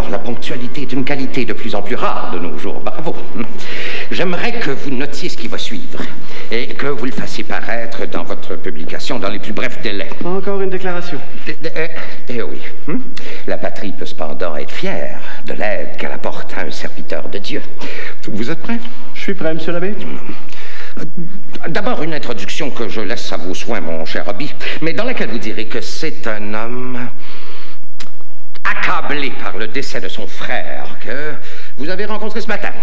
Alors, la ponctualité est une qualité de plus en plus rare de nos jours. Bravo. J'aimerais que vous notiez ce qui va suivre et que vous le fassiez paraître dans votre publication dans les plus brefs délais. Encore une déclaration. Eh oui. La patrie peut cependant être fière de l'aide qu'elle apporte à un serviteur de Dieu. Vous êtes prêt? Je suis prêt, monsieur l'abbé. D'abord, une introduction que je laisse à vos soins, mon cher Hobby, mais dans laquelle vous direz que c'est un homme accablé par le décès de son frère que vous avez rencontré ce matin.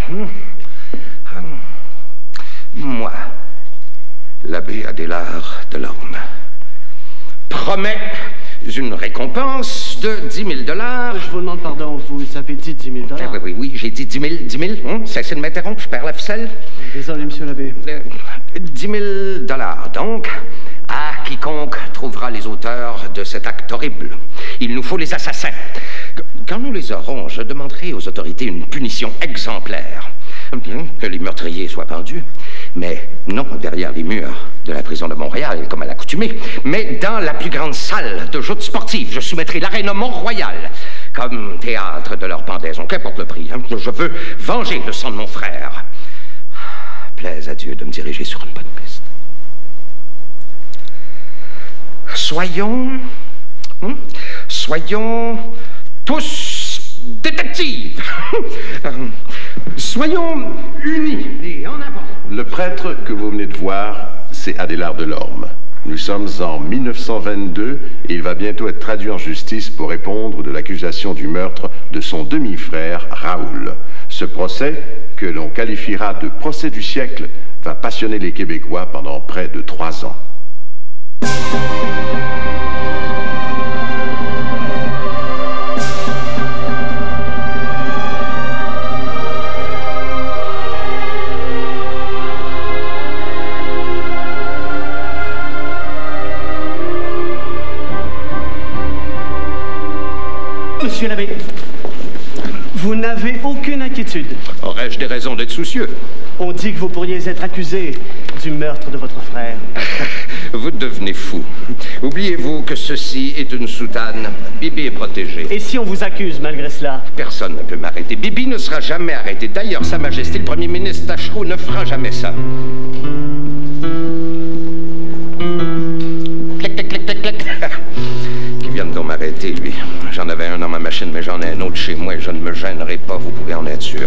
Moi, l'abbé Adélard Delorme, promets une récompense de 10 000 $. Je vous demande pardon, vous avez dit 10 000 $. Oui, j'ai dit 10 000. Cessez de m'interrompre, je perds la ficelle. Désolé, monsieur l'abbé. 10 000 $, donc, à quiconque trouvera les auteurs de cet acte horrible. Il nous faut les assassins. Quand nous les aurons, je demanderai aux autorités une punition exemplaire. Que les meurtriers soient pendus, mais non derrière les murs de la prison de Montréal, comme à l'accoutumée, mais dans la plus grande salle de joutes sportives. Je soumettrai l'aréna Mont-Royal comme théâtre de leur pendaison, qu'importe le prix. Je veux venger le sang de mon frère. Plaise à Dieu de me diriger sur une bonne piste. Soyons tous détectives. Soyons unis et en avant. Le prêtre que vous venez de voir, c'est Adélard Delorme. Nous sommes en 1922 et il va bientôt être traduit en justice pour répondre de l'accusation du meurtre de son demi-frère Raoul. Ce procès, que l'on qualifiera de procès du siècle, va passionner les Québécois pendant près de 3 ans. Monsieur l'abbé, vous n'avez aucune inquiétude. Aurais-je des raisons d'être soucieux? On dit que vous pourriez être accusé du meurtre de votre frère. Vous devenez fou. Oubliez-vous que ceci est une soutane. Bibi est protégé. Et si on vous accuse malgré cela? Personne ne peut m'arrêter. Bibi ne sera jamais arrêté. D'ailleurs, Sa Majesté, le Premier ministre Tachereau, ne fera jamais ça. Clic, clic, clic, clic, clic. Qui vienne donc m'arrêter, lui. J'en avais un dans ma machine, mais j'en ai un autre chez moi et je ne me gênerai pas, vous pouvez en être sûr.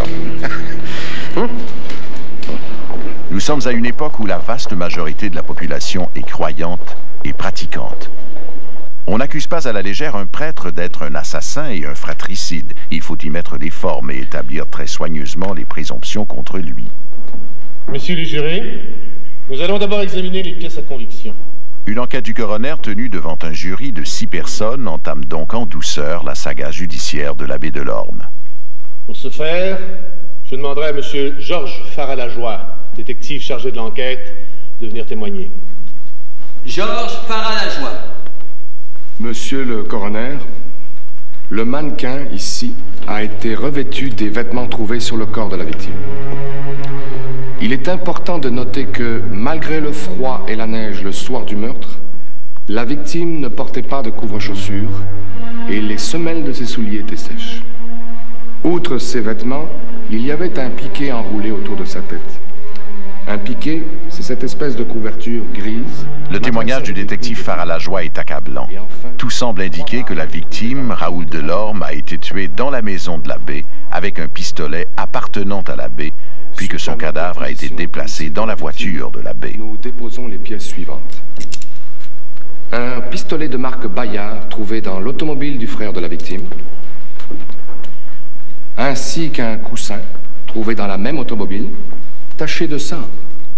Nous sommes à une époque où la vaste majorité de la population est croyante et pratiquante. On n'accuse pas à la légère un prêtre d'être un assassin et un fratricide. Il faut y mettre des formes et établir très soigneusement les présomptions contre lui. Messieurs les jurés, nous allons d'abord examiner les pièces à conviction. Une enquête du coroner tenue devant un jury de 6 personnes entame donc en douceur la saga judiciaire de l'abbé Delorme. Pour ce faire, je demanderai à M. Georges Faralajoie, détective chargé de l'enquête, de venir témoigner. Georges Faralajoie. Monsieur le coroner, le mannequin ici a été revêtu des vêtements trouvés sur le corps de la victime. Il est important de noter que, malgré le froid et la neige le soir du meurtre, la victime ne portait pas de couvre-chaussures et les semelles de ses souliers étaient sèches. Outre ces vêtements, il y avait un piquet enroulé autour de sa tête. Un piquet, c'est cette espèce de couverture grise. Le témoignage du détective Faralajoie est accablant. Tout semble indiquer que la victime, Raoul Delorme, a été tué dans la maison de l'abbé avec un pistolet appartenant à l'abbé, puis que son cadavre a été déplacé dans la voiture de l'abbé. Nous déposons les pièces suivantes. Un pistolet de marque Bayard trouvé dans l'automobile du frère de la victime, ainsi qu'un coussin trouvé dans la même automobile, taché de sang.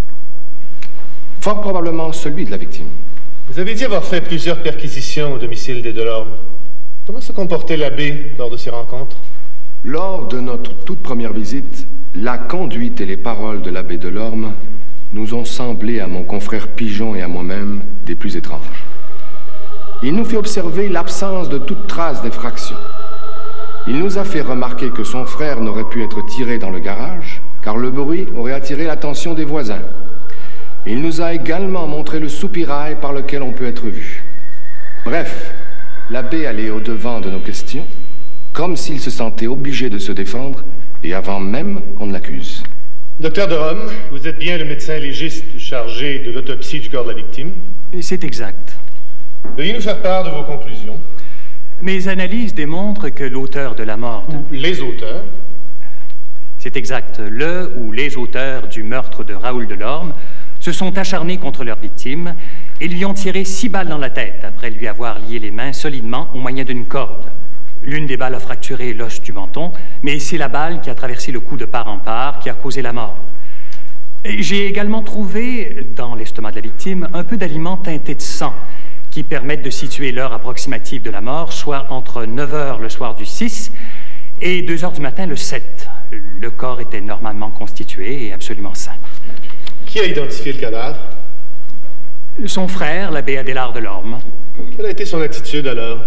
Fort probablement celui de la victime. Vous avez dit avoir fait plusieurs perquisitions au domicile des Delorme. Comment se comportait l'abbé lors de ces rencontres? Lors de notre toute première visite, la conduite et les paroles de l'abbé Delorme nous ont semblé à mon confrère Pigeon et à moi-même des plus étranges. Il nous fait observer l'absence de toute trace d'effraction. Il nous a fait remarquer que son frère n'aurait pu être tiré dans le garage, car le bruit aurait attiré l'attention des voisins. Il nous a également montré le soupirail par lequel on peut être vu. Bref, l'abbé allait au-devant de nos questions, comme s'il se sentait obligé de se défendre, et avant même qu'on ne l'accuse. Docteur de Rome, vous êtes bien le médecin légiste chargé de l'autopsie du corps de la victime? C'est exact. Veuillez nous faire part de vos conclusions. Mes analyses démontrent que l'auteur de la mort... Ou les auteurs? C'est exact. Le ou les auteurs du meurtre de Raoul Delorme se sont acharnés contre leur victime et lui ont tiré 6 balles dans la tête après lui avoir lié les mains solidement au moyen d'une corde. L'une des balles a fracturé l'os du menton, mais c'est la balle qui a traversé le cou de part en part qui a causé la mort. J'ai également trouvé, dans l'estomac de la victime, un peu d'aliments teintés de sang qui permettent de situer l'heure approximative de la mort, soit entre 9 h le soir du 6 et 2 h du matin le 7. Le corps était normalement constitué et absolument sain. Qui a identifié le cadavre? Son frère, l'abbé Adélard Delorme. Quelle a été son attitude alors?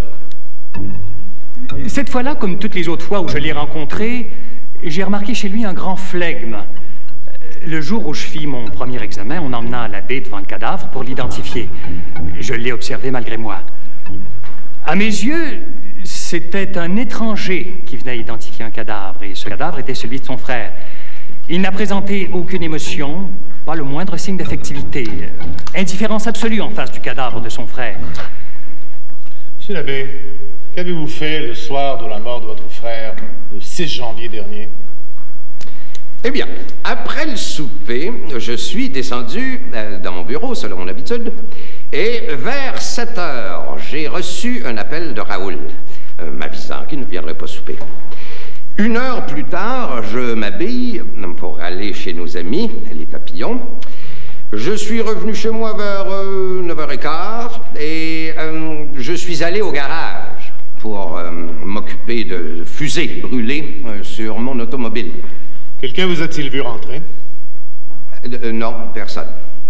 Cette fois-là, comme toutes les autres fois où je l'ai rencontré, j'ai remarqué chez lui un grand flegme. Le jour où je fis mon premier examen, on emmena l'abbé devant le cadavre pour l'identifier. Je l'ai observé malgré moi. À mes yeux, c'était un étranger qui venait identifier un cadavre, et ce cadavre était celui de son frère. Il n'a présenté aucune émotion, pas le moindre signe d'affectivité. Indifférence absolue en face du cadavre de son frère. Monsieur l'abbé, qu'avez-vous fait le soir de la mort de votre frère, le 6 janvier dernier? Eh bien, après le souper, je suis descendu dans mon bureau, selon mon habitude, et vers 7 h, j'ai reçu un appel de Raoul, m'avisant qu'il ne viendrait pas souper. 1 heure plus tard, je m'habille pour aller chez nos amis, les Papillons. Je suis revenu chez moi vers 9 h 15 et je suis allé au garage pour m'occuper de fusées brûlées sur mon automobile. Quelqu'un vous a-t-il vu rentrer? Non, personne.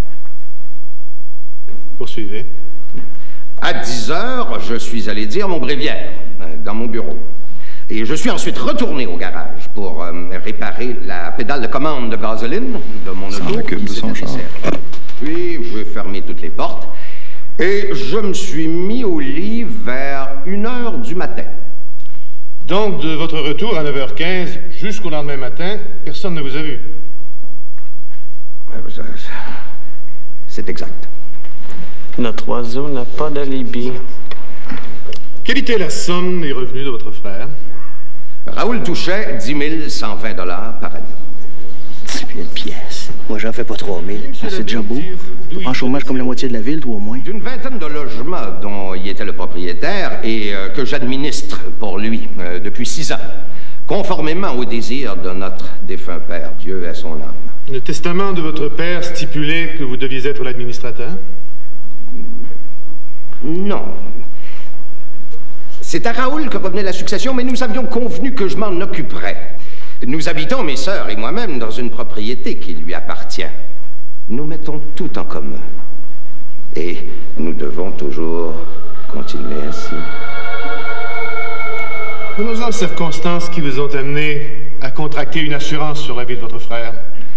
Poursuivez. À 10 h, je suis allé dire mon bréviaire dans mon bureau. Et je suis ensuite retourné au garage pour réparer la pédale de commande de gasoline de mon auto. Puis, j'ai fermé toutes les portes et je me suis mis au lit vers 1 h du matin. Donc, de votre retour à 9 h 15 jusqu'au lendemain matin, personne ne vous a vu? C'est exact. Notre oiseau n'a pas d'alibi. Quelle était la somme des revenus de votre frère? Raoul touchait 10 120 $ par année. 10 000 pièces. Moi, j'en fais pas 3 000. C'est déjà beau. En chômage comme la moitié de la ville, toi, au moins. D'une vingtaine de logements dont il était le propriétaire et que j'administre pour lui depuis 6 ans, conformément au désir de notre défunt père. Dieu ait son âme. Le testament de votre père stipulait que vous deviez être l'administrateur? Non. C'est à Raoul que revenait la succession, mais nous avions convenu que je m'en occuperais. Nous habitons, mes sœurs et moi-même, dans une propriété qui lui appartient. Nous mettons tout en commun. Et nous devons toujours continuer ainsi. Venons-en aux circonstances qui vous ont amené à contracter une assurance sur la vie de votre frère.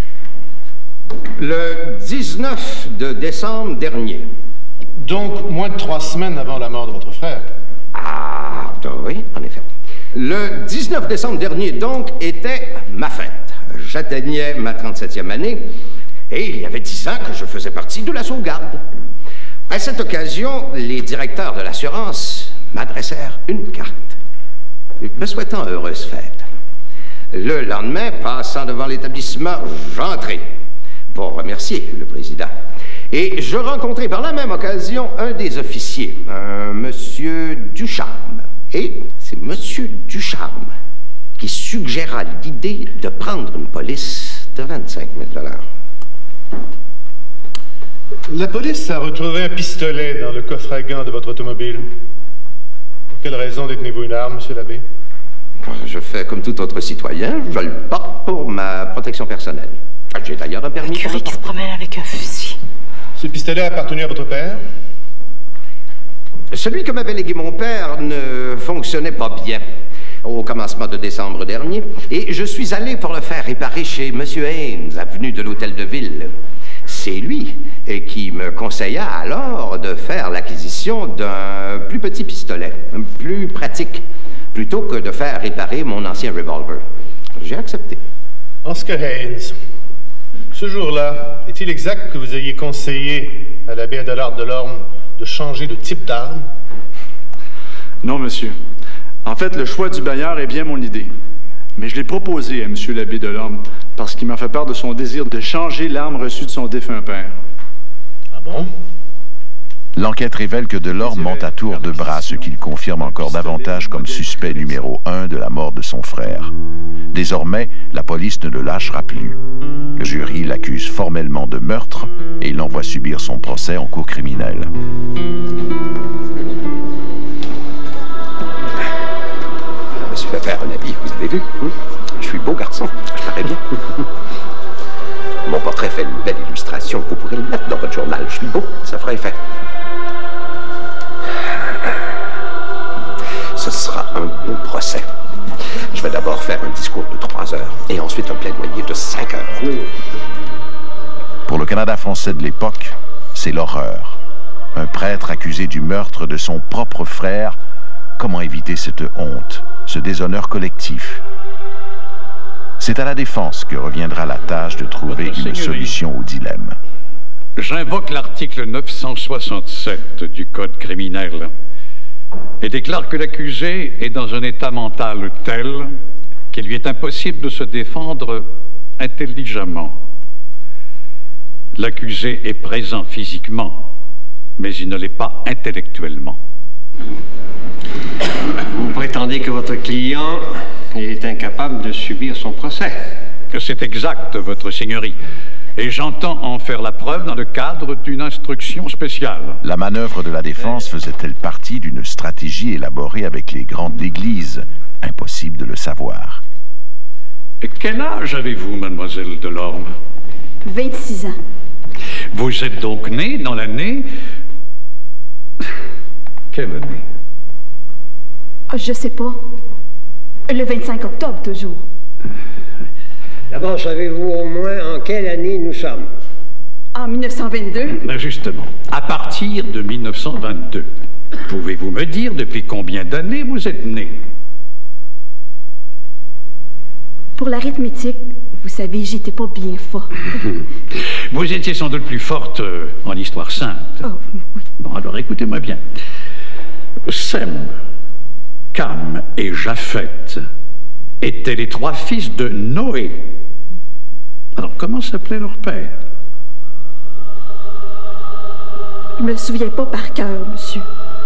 Le 19 de décembre dernier. Donc, moins de 3 semaines avant la mort de votre frère. Ah, oui, en effet. Le 19 décembre dernier, donc, était ma fête. J'atteignais ma 37e année et il y avait 10 ans que je faisais partie de la sauvegarde. À cette occasion, les directeurs de l'assurance m'adressèrent une carte, me souhaitant heureuse fête. Le lendemain, passant devant l'établissement, j'entrai pour remercier le président. Et je rencontrai par la même occasion un des officiers, un monsieur Ducharme. Et c'est monsieur Ducharme qui suggéra l'idée de prendre une police de 25 000 $. La police a retrouvé un pistolet dans le coffre à gants de votre automobile. Pour quelle raison détenez-vous une arme, monsieur l'abbé? Je fais comme tout autre citoyen, je le porte pour ma protection personnelle. J'ai d'ailleurs un permis pour le qui se promène avec un fusil. Ce pistolet a appartenu à votre père? Celui que m'avait légué mon père ne fonctionnait pas bien au commencement de décembre dernier, et je suis allé pour le faire réparer chez M. Haynes, avenue de l'Hôtel de Ville. C'est lui qui me conseilla alors de faire l'acquisition d'un plus petit pistolet, plus pratique, plutôt que de faire réparer mon ancien revolver. J'ai accepté. Oscar Haynes, ce jour-là, est-il exact que vous ayez conseillé à l'abbé Adélard Delorme de changer de type d'arme? Non, monsieur. En fait, le choix du bailleur est bien mon idée. Mais je l'ai proposé à monsieur l'abbé Delorme parce qu'il m'a fait part de son désir de changer l'arme reçue de son défunt père. Ah bon? L'enquête révèle que Delorme ment à tour de bras, ce qu'il confirme encore davantage comme suspect numéro 1 de la mort de son frère. Désormais, la police ne le lâchera plus. Le jury l'accuse formellement de meurtre et il l'envoie subir son procès en cour criminelle. Je me suis fait faire un habit, vous avez vu? Je suis beau garçon, je parais bien. Mon portrait fait une belle illustration. Vous pourrez le mettre dans votre journal. Je suis beau, ça fera effet. Ce sera un beau procès. Je vais d'abord faire un discours de 3 heures et ensuite un plaidoyer de 5 heures. Pour le Canada français de l'époque, c'est l'horreur. Un prêtre accusé du meurtre de son propre frère. Comment éviter cette honte, ce déshonneur collectif? C'est à la défense que reviendra la tâche de trouver une solution au dilemme. J'invoque l'article 967 du Code criminel et déclare que l'accusé est dans un état mental tel qu'il lui est impossible de se défendre intelligemment. L'accusé est présent physiquement, mais il ne l'est pas intellectuellement. Vous prétendez que votre client est incapable de subir son procès? C'est exact, votre seigneurie. Et j'entends en faire la preuve dans le cadre d'une instruction spéciale. La manœuvre de la défense faisait-elle partie d'une stratégie élaborée avec les grands de l'Église? Impossible de le savoir. Quel âge avez-vous, mademoiselle Delorme? 26 ans. Vous êtes donc née dans l'année... Quelle année? Je sais pas. Le 25 octobre, toujours. D'abord, savez-vous au moins en quelle année nous sommes? En 1922. Ben justement, à partir de 1922, pouvez-vous me dire depuis combien d'années vous êtes né? Pour l'arithmétique, vous savez, j'étais pas bien forte. Vous étiez sans doute plus forte en histoire sainte. Oh, oui. Bon, alors écoutez-moi bien. Sem, Cam et Japheth étaient les 3 fils de Noé. Alors, comment s'appelait leur père? Je me souviens pas par cœur, monsieur.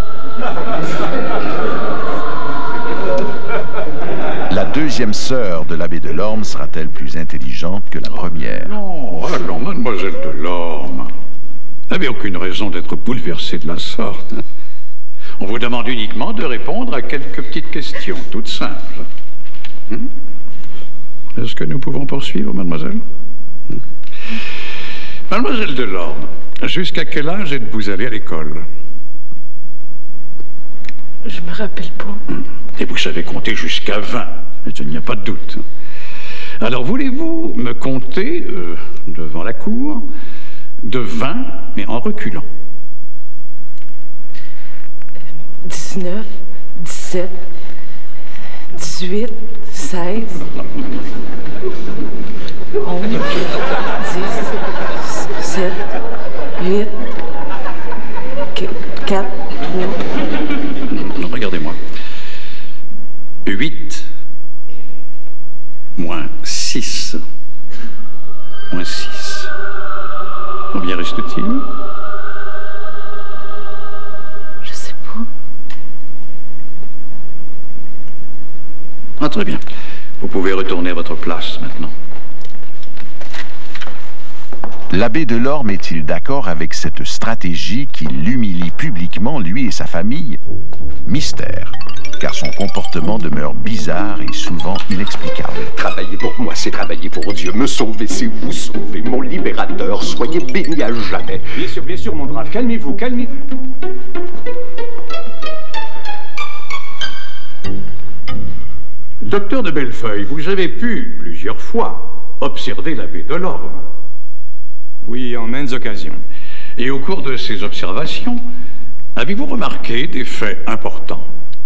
La deuxième sœur de l'abbé Delorme sera-t-elle plus intelligente que la première? Non, allons, mademoiselle Delorme. Vous n'avez aucune raison d'être bouleversée de la sorte. On vous demande uniquement de répondre à quelques petites questions, toutes simples. Est-ce que nous pouvons poursuivre, mademoiselle? Mademoiselle Delorme, jusqu'à quel âge êtes-vous allée à l'école? Je me rappelle pas. Et vous savez compter jusqu'à 20, il n'y a pas de doute. Alors, voulez-vous me compter, devant la cour, de 20, mais en reculant? 19, 17, 18, 16, 11, 10, 7, 8, 4, 3... Regardez-moi. 8 moins 6 moins 6. Combien reste-t-il? Je sais pas. Ah, très bien. Vous pouvez retourner à votre place maintenant. L'abbé Delorme est-il d'accord avec cette stratégie qui l'humilie publiquement, lui et sa famille? Mystère, car son comportement demeure bizarre et souvent inexplicable. Travailler pour moi, c'est travailler pour Dieu. Me sauver, c'est vous sauver. Mon libérateur, soyez béni à jamais. Bien sûr, mon brave. Calmez-vous, calmez-vous. Docteur de Bellefeuille, vous avez pu, plusieurs fois, observer l'abbé Delorme. Oui, en maintes occasions. Et au cours de ces observations, avez-vous remarqué des faits importants?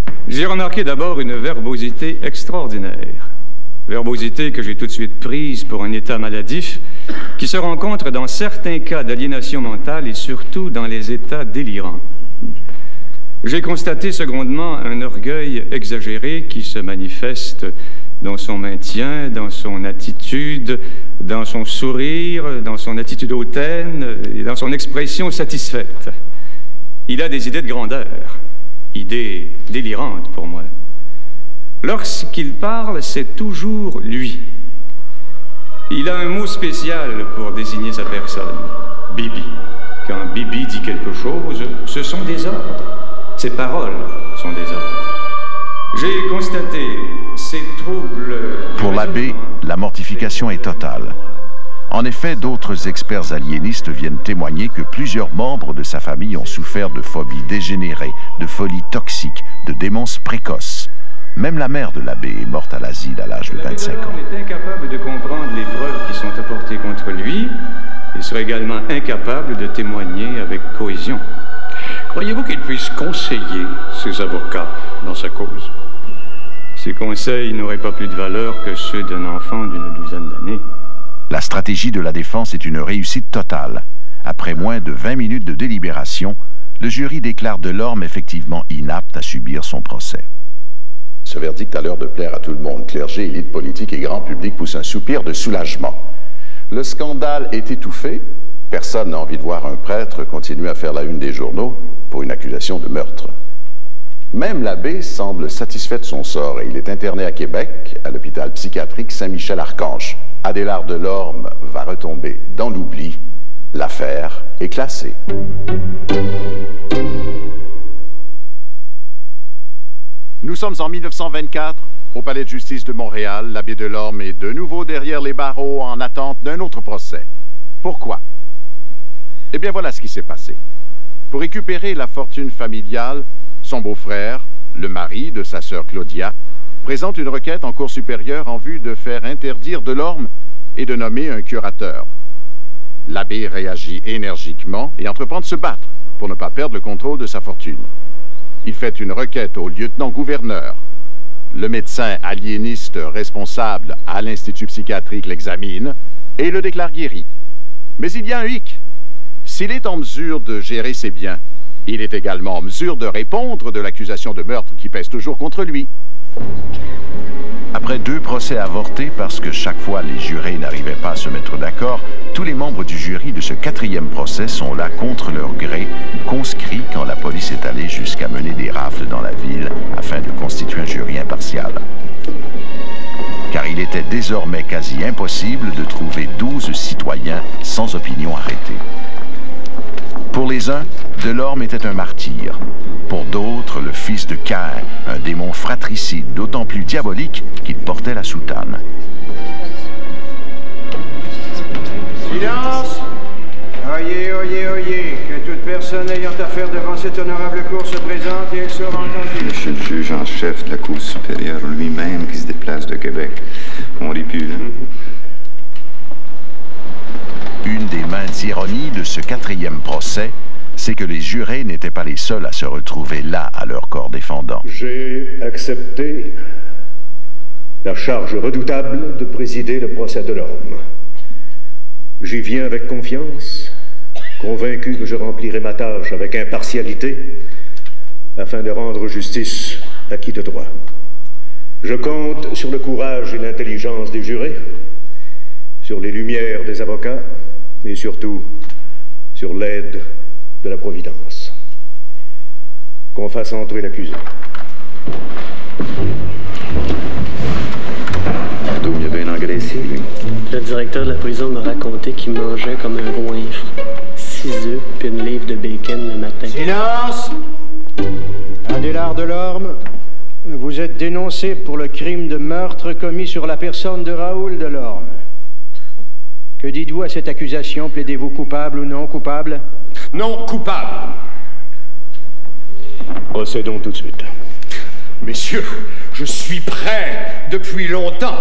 J'ai remarqué d'abord une verbosité extraordinaire. Verbosité que j'ai tout de suite prise pour un état maladif qui se rencontre dans certains cas d'aliénation mentale et surtout dans les états délirants. J'ai constaté secondement un orgueil exagéré qui se manifeste dans son maintien, dans son attitude, dans son sourire, dans son attitude hautaine et dans son expression satisfaite. Il a des idées de grandeur, idées délirantes pour moi. Lorsqu'il parle, c'est toujours lui. Il a un mot spécial pour désigner sa personne, Bibi. Quand Bibi dit quelque chose, ce sont des ordres. Ses paroles sont des ordres. J'ai constaté ces troubles... Pour l'abbé, la mortification est totale. En effet, d'autres experts aliénistes viennent témoigner que plusieurs membres de sa famille ont souffert de phobies dégénérées, de folies toxiques, de démence précoce. Même la mère de l'abbé est morte à l'asile à l'âge de 25 ans. Il est incapable de comprendre les preuves qui sont apportées contre lui. Il serait également incapable de témoigner avec cohésion. Croyez-vous qu'il puisse conseiller ses avocats dans sa cause? Ces conseils n'auraient pas plus de valeur que ceux d'un enfant d'une douzaine d'années. La stratégie de la défense est une réussite totale. Après moins de 20 minutes de délibération, le jury déclare Delorme effectivement inapte à subir son procès. Ce verdict a l'air de plaire à tout le monde. Clergé, élite politique et grand public poussent un soupir de soulagement. Le scandale est étouffé. Personne n'a envie de voir un prêtre continuer à faire la une des journaux pour une accusation de meurtre. Même l'abbé semble satisfait de son sort et il est interné à Québec, à l'hôpital psychiatrique Saint-Michel-Archange. Adélard Delorme va retomber dans l'oubli. L'affaire est classée. Nous sommes en 1924, au Palais de justice de Montréal. L'abbé Delorme est de nouveau derrière les barreaux en attente d'un autre procès. Pourquoi? Eh bien, voilà ce qui s'est passé. Pour récupérer la fortune familiale, son beau-frère, le mari de sa sœur Claudia, présente une requête en cour supérieure en vue de faire interdire Delorme et de nommer un curateur. L'abbé réagit énergiquement et entreprend de se battre pour ne pas perdre le contrôle de sa fortune. Il fait une requête au lieutenant-gouverneur. Le médecin aliéniste responsable à l'Institut psychiatrique l'examine et le déclare guéri. Mais il y a un hic. S'il est en mesure de gérer ses biens, il est également en mesure de répondre de l'accusation de meurtre qui pèse toujours contre lui. Après 2 procès avortés parce que chaque fois les jurés n'arrivaient pas à se mettre d'accord, tous les membres du jury de ce 4e procès sont là contre leur gré, conscrits quand la police est allée jusqu'à mener des rafles dans la ville afin de constituer un jury impartial. Car il était désormais quasi impossible de trouver 12 citoyens sans opinion arrêtée. Pour les uns, Delorme était un martyr. Pour d'autres, le fils de Caïn, un démon fratricide d'autant plus diabolique qu'il portait la soutane. Silence! Oyez, oyez, oyez, que toute personne ayant affaire devant cette honorable cour se présente et elle sera entendue. Monsieur le juge en chef de la Cour supérieure lui-même qui se déplace de Québec. On rit plus, hein? Une des maintes ironies de ce 4e procès, c'est que les jurés n'étaient pas les seuls à se retrouver là à leur corps défendant. J'ai accepté la charge redoutable de présider le procès de Delorme. J'y viens avec confiance, convaincu que je remplirai ma tâche avec impartialité, afin de rendre justice à qui de droit. Je compte sur le courage et l'intelligence des jurés, sur les lumières des avocats, et surtout sur l'aide de la Providence. Qu'on fasse entrer l'accusé. Il a bien engraissé, lui. Le directeur de la prison m'a raconté qu'il mangeait comme un goinfre. 6 œufs puis une livre de bacon le matin. Silence! Adélard Delorme, vous êtes dénoncé pour le crime de meurtre commis sur la personne de Raoul Delorme. Que dites-vous à cette accusation? Plaidez-vous coupable ou non coupable? Non coupable. Procédons tout de suite. Messieurs, je suis prêt depuis longtemps.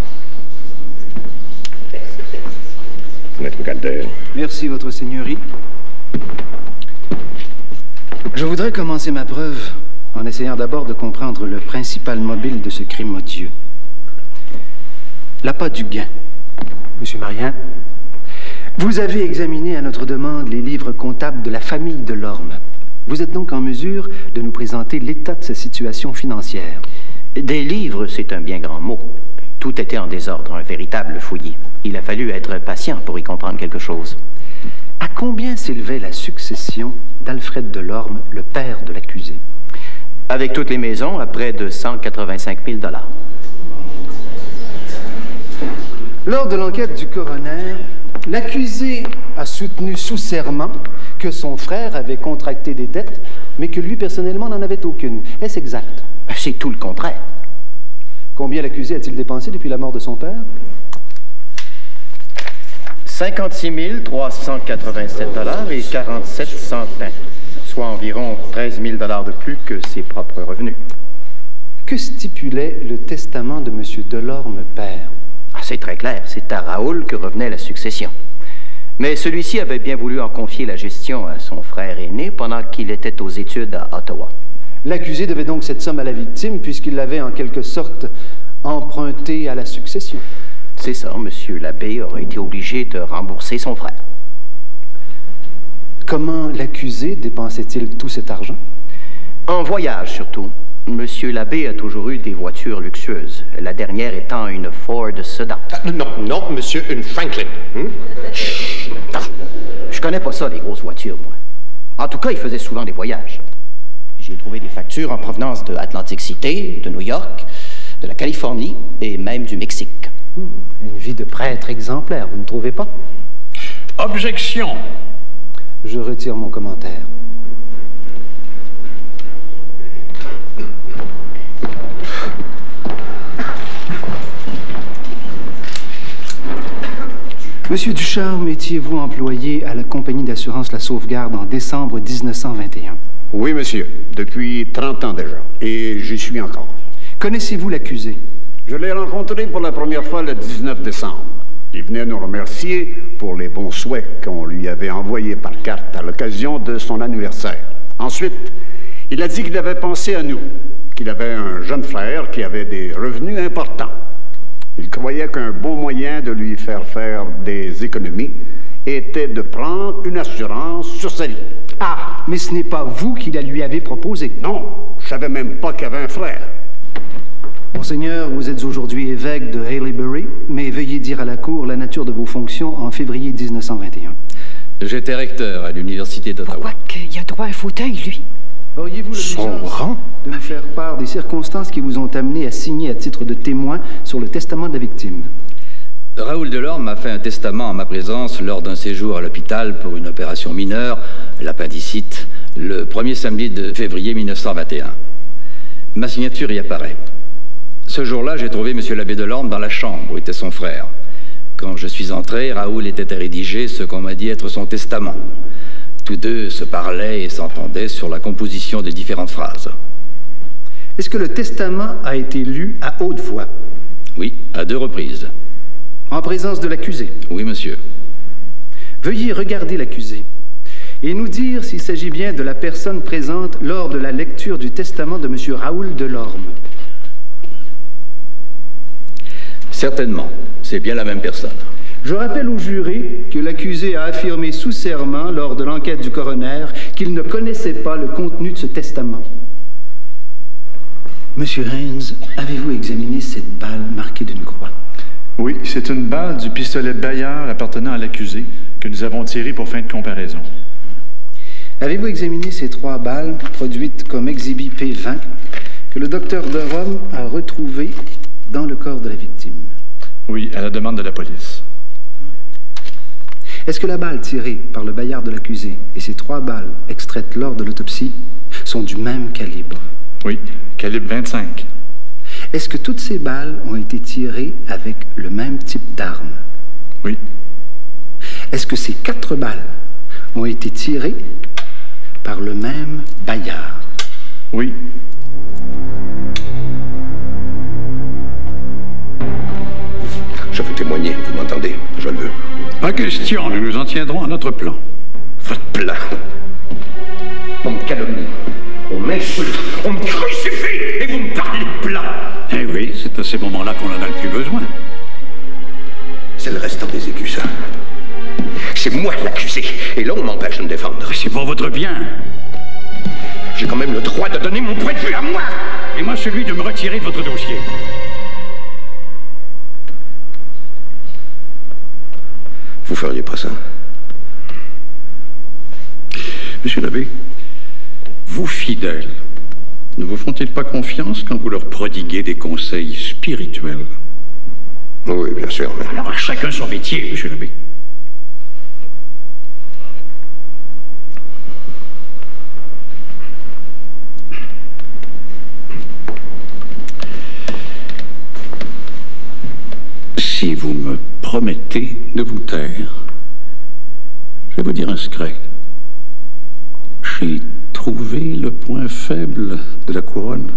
Maître Calder. Merci, votre seigneurie. Je voudrais commencer ma preuve en essayant d'abord de comprendre le principal mobile de ce crime odieux. L'appât du gain. Monsieur Marien, vous avez examiné à notre demande les livres comptables de la famille Delorme. Vous êtes donc en mesure de nous présenter l'état de sa situation financière. Des livres, c'est un bien grand mot. Tout était en désordre, un véritable fouillis. Il a fallu être patient pour y comprendre quelque chose. À combien s'élevait la succession d'Alfred Delorme, le père de l'accusé? Avec toutes les maisons, à près de 185 000 $. Lors de l'enquête du coroner, l'accusé a soutenu sous serment que son frère avait contracté des dettes, mais que lui, personnellement, n'en avait aucune. Est-ce exact? C'est tout le contraire. Combien l'accusé a-t-il dépensé depuis la mort de son père? 56 387 $ et 47 centimes, soit environ 13 000 $ de plus que ses propres revenus. Que stipulait le testament de M. Delorme père? C'est très clair, c'est à Raoul que revenait la succession. Mais celui-ci avait bien voulu en confier la gestion à son frère aîné pendant qu'il était aux études à Ottawa. L'accusé devait donc cette somme à la victime puisqu'il l'avait en quelque sorte empruntée à la succession. C'est ça, M. l'abbé aurait été obligé de rembourser son frère. Comment l'accusé dépensait-il tout cet argent? En voyage surtout. Monsieur l'abbé a toujours eu des voitures luxueuses, la dernière étant une Ford Sedan. Non, monsieur, une Franklin. Chut! Je connais pas ça, les grosses voitures, moi. En tout cas, il faisait souvent des voyages. J'ai trouvé des factures en provenance de Atlantic City, de New York, de la Californie et même du Mexique. Une vie de prêtre exemplaire, vous ne trouvez pas? Objection! Je retire mon commentaire. Monsieur Ducharme, étiez-vous employé à la compagnie d'assurance La Sauvegarde en décembre 1921? Oui, monsieur. Depuis 30 ans déjà. Et j'y suis encore. Connaissez-vous l'accusé? Je l'ai rencontré pour la première fois le 19 décembre. Il venait nous remercier pour les bons souhaits qu'on lui avait envoyés par carte à l'occasion de son anniversaire. Ensuite, il a dit qu'il avait pensé à nous, qu'il avait un jeune frère qui avait des revenus importants. Il croyait qu'un bon moyen de lui faire des économies était de prendre une assurance sur sa vie. Ah, mais ce n'est pas vous qui la lui avez proposé. Non, je savais même pas qu'il y avait un frère. Monseigneur, vous êtes aujourd'hui évêque de Haileybury, mais veuillez dire à la Cour la nature de vos fonctions en février 1921. J'étais recteur à l'Université d'Ottawa. Pourquoi qu'il a droit à un fauteuil, lui? Auriez-vous l'obligation de me faire part des circonstances qui vous ont amené à signer à titre de témoin sur le testament de la victime? Raoul Delorme m'a fait un testament en ma présence lors d'un séjour à l'hôpital pour une opération mineure, l'appendicite, le 1er samedi de février 1921. Ma signature y apparaît. Ce jour-là, j'ai trouvé M. l'abbé Delorme dans la chambre où était son frère. Quand je suis entré, Raoul était à rédiger ce qu'on m'a dit être son testament. Tous deux se parlaient et s'entendaient sur la composition des différentes phrases. Est-ce que le testament a été lu à haute voix? Oui, à 2 reprises. En présence de l'accusé? Oui, monsieur. Veuillez regarder l'accusé et nous dire s'il s'agit bien de la personne présente lors de la lecture du testament de M. Raoul Delorme. Certainement, c'est bien la même personne. Je rappelle au juré que l'accusé a affirmé sous serment lors de l'enquête du coroner qu'il ne connaissait pas le contenu de ce testament. Monsieur Haynes, avez-vous examiné cette balle marquée d'une croix? Oui, c'est une balle du pistolet Bayard appartenant à l'accusé que nous avons tiré pour fin de comparaison. Avez-vous examiné ces 3 balles produites comme exhibit P20 que le docteur Delorme a retrouvées dans le corps de la victime? Oui, à la demande de la police. Est-ce que la balle tirée par le Bayard de l'accusé et ces 3 balles extraites lors de l'autopsie sont du même calibre? Oui, calibre 25. Est-ce que toutes ces balles ont été tirées avec le même type d'arme? Oui. Est-ce que ces 4 balles ont été tirées par le même Bayard? Oui. Je veux témoigner, vous m'entendez? Je le veux. Pas question, nous nous en tiendrons à notre plan. Votre plan? On me calomnie. On m'insulte, on me crucifie, et vous me parlez de plan. Eh oui, c'est à ces moments-là qu'on en a le plus besoin. C'est le restant des écus, ça. C'est moi l'accusé, et là, on m'empêche de me défendre. C'est pour votre bien. J'ai quand même le droit de donner mon point de vue à moi. Et moi, celui de me retirer de votre dossier. Vous feriez pas ça? Monsieur l'abbé, vos fidèles ne vous font-ils pas confiance quand vous leur prodiguez des conseils spirituels? Oui, bien sûr, mais... Alors, à chacun son métier, monsieur l'abbé. Si vous me promettez de vous taire, je vais vous dire un secret. J'ai trouvé le point faible de la couronne.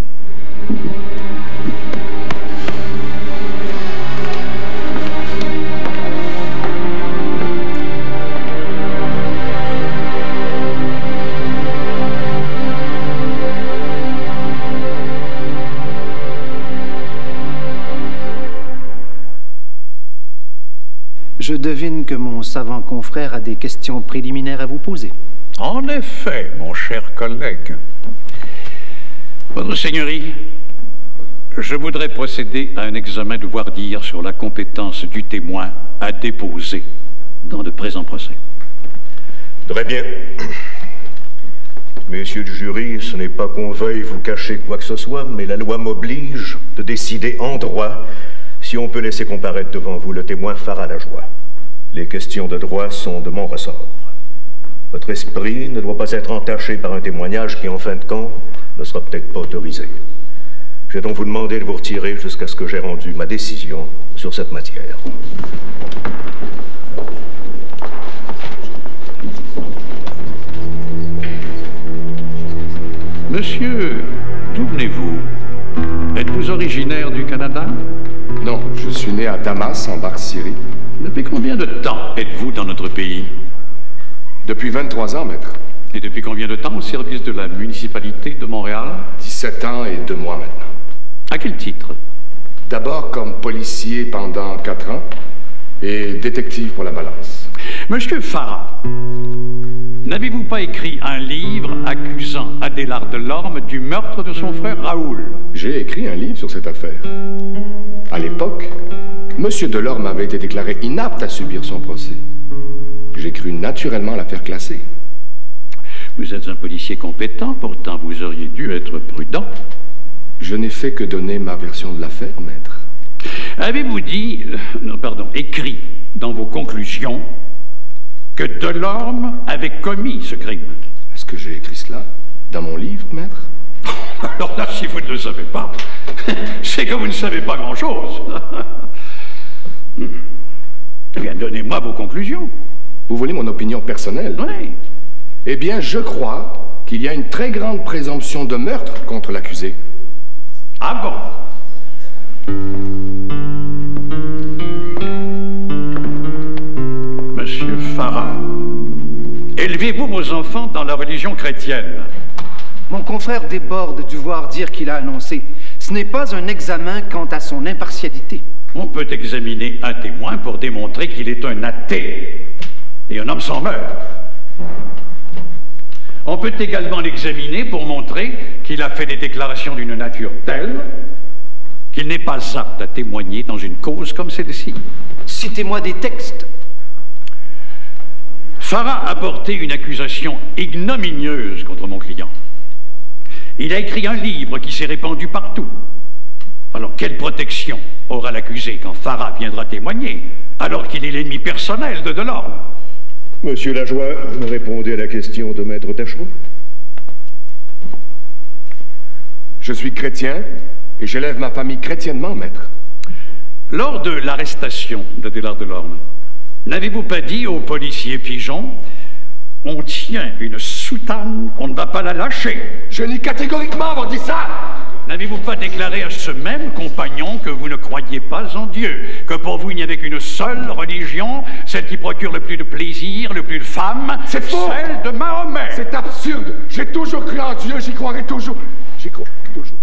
Je devine que mon savant confrère a des questions préliminaires à vous poser. En effet, mon cher collègue. Votre Seigneurie, je voudrais procéder à un examen de voir-dire sur la compétence du témoin à déposer dans le présent procès. Très bien. Messieurs du jury, ce n'est pas qu'on veuille vous cacher quoi que ce soit, mais la loi m'oblige de décider en droit si on peut laisser comparaître devant vous le témoin Farah Lajoie. Les questions de droit sont de mon ressort. Votre esprit ne doit pas être entaché par un témoignage qui, en fin de compte, ne sera peut-être pas autorisé. Je vais donc vous demander de vous retirer jusqu'à ce que j'ai rendu ma décision sur cette matière. Monsieur, d'où venez-vous? Êtes-vous originaire du Canada? Non, je suis né à Damas, en Barre-Syrie. Depuis combien de temps êtes-vous dans notre pays? Depuis 23 ans, maître. Et depuis combien de temps au service de la municipalité de Montréal? 17 ans et 2 mois maintenant. À quel titre? D'abord comme policier pendant 4 ans et détective pour la balance. Monsieur Farah, n'avez-vous pas écrit un livre accusant Adélard Delorme du meurtre de son frère Raoul? J'ai écrit un livre sur cette affaire. À l'époque, M. Delorme avait été déclaré inapte à subir son procès. J'ai cru naturellement l'affaire classer. Vous êtes un policier compétent, pourtant vous auriez dû être prudent. Je n'ai fait que donner ma version de l'affaire, maître. Avez-vous dit, écrit dans vos conclusions que Delorme avait commis ce crime? Est-ce que j'ai écrit cela dans mon livre, maître? Alors là, si vous ne le savez pas, c'est que vous ne savez pas grand-chose. Eh bien, donnez-moi vos conclusions. Vous voulez mon opinion personnelle? Oui. Eh bien, je crois qu'il y a une très grande présomption de meurtre contre l'accusé. Ah bon? Monsieur Farah, élevez-vous vos enfants dans la religion chrétienne? Mon confrère déborde du voir-dire qu'il a annoncé. Ce n'est pas un examen quant à son impartialité. On peut examiner un témoin pour démontrer qu'il est un athée. Et un homme s'en meurt. On peut également l'examiner pour montrer qu'il a fait des déclarations d'une nature telle qu'il n'est pas apte à témoigner dans une cause comme celle-ci. Citez-moi des textes. Farah a porté une accusation ignominieuse contre mon client. Il a écrit un livre qui s'est répandu partout. Alors, quelle protection aura l'accusé quand Farah viendra témoigner, alors qu'il est l'ennemi personnel de Delorme? Monsieur Lajoie, répondez à la question de Maître Tachereau. Je suis chrétien et j'élève ma famille chrétiennement, maître. Lors de l'arrestation d'Adélard Delorme, n'avez-vous pas dit au policier Pigeon: on tient une soutane, on ne va pas la lâcher? Je nie catégoriquement avoir dit ça! N'avez-vous pas déclaré à ce même compagnon que vous ne croyiez pas en Dieu, que pour vous il n'y avait qu'une seule religion, celle qui procure le plus de plaisir, le plus de femmes, c'est faux, celle de Mahomet? C'est absurde. J'ai toujours cru en Dieu, j'y croirai toujours. J'y crois toujours.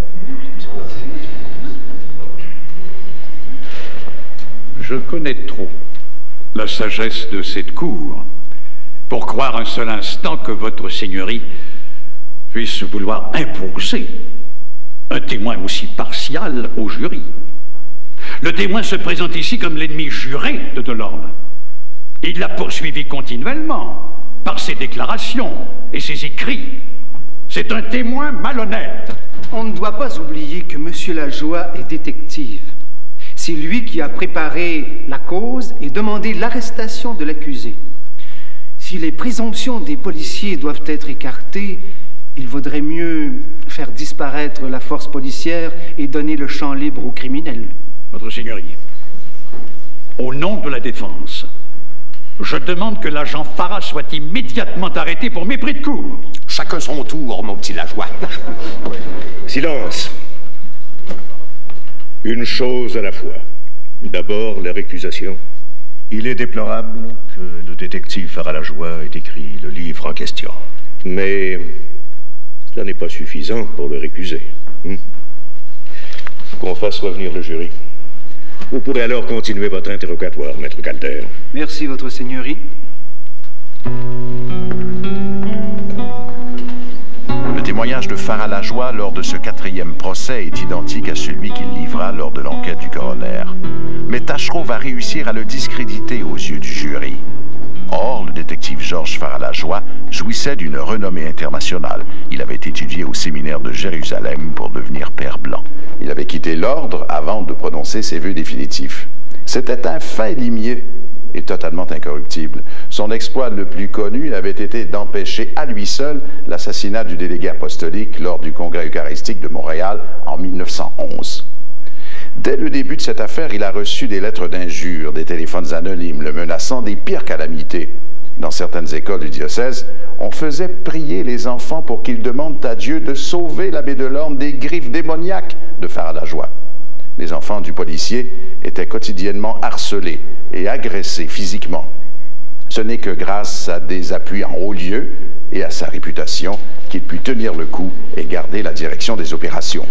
Je connais trop la sagesse de cette cour pour croire un seul instant que votre seigneurie puisse vouloir imposer un témoin aussi partial au jury. Le témoin se présente ici comme l'ennemi juré de Delorme. Il l'a poursuivi continuellement par ses déclarations et ses écrits. C'est un témoin malhonnête. On ne doit pas oublier que M. Lajoie est détective. C'est lui qui a préparé la cause et demandé l'arrestation de l'accusé. Si les présomptions des policiers doivent être écartées, il vaudrait mieux faire disparaître la force policière et donner le champ libre aux criminels. Votre Seigneurie, au nom de la défense, je demande que l'agent Farah soit immédiatement arrêté pour mépris de cour. Chacun son tour, mon petit Lajoie. Silence. Une chose à la fois. D'abord, la récusation. Il est déplorable que le détective Farah Lajoie ait écrit le livre en question. Mais cela n'est pas suffisant pour le récuser. Qu'on fasse revenir le jury. Vous pourrez alors continuer votre interrogatoire, maître Calder. Merci, votre Seigneurie. Le témoignage de Farah Lajoie lors de ce 4e procès est identique à celui qu'il livra lors de l'enquête du coroner. Mais Taschereau va réussir à le discréditer aux yeux du jury. Or, le détective Georges Farah Lajoie jouissait d'une renommée internationale. Il avait étudié au séminaire de Jérusalem pour devenir père blanc. Il avait quitté l'ordre avant de prononcer ses vœux définitifs. C'était un fin limier et totalement incorruptible. Son exploit le plus connu avait été d'empêcher à lui seul l'assassinat du délégué apostolique lors du Congrès eucharistique de Montréal en 1911. Dès le début de cette affaire, il a reçu des lettres d'injures, des téléphones anonymes, le menaçant des pires calamités. Dans certaines écoles du diocèse, on faisait prier les enfants pour qu'ils demandent à Dieu de sauver l'abbé Delorme des griffes démoniaques de Farah Lajoie. Les enfants du policier étaient quotidiennement harcelés et agressés physiquement. Ce n'est que grâce à des appuis en haut lieu et à sa réputation qu'il put tenir le coup et garder la direction des opérations.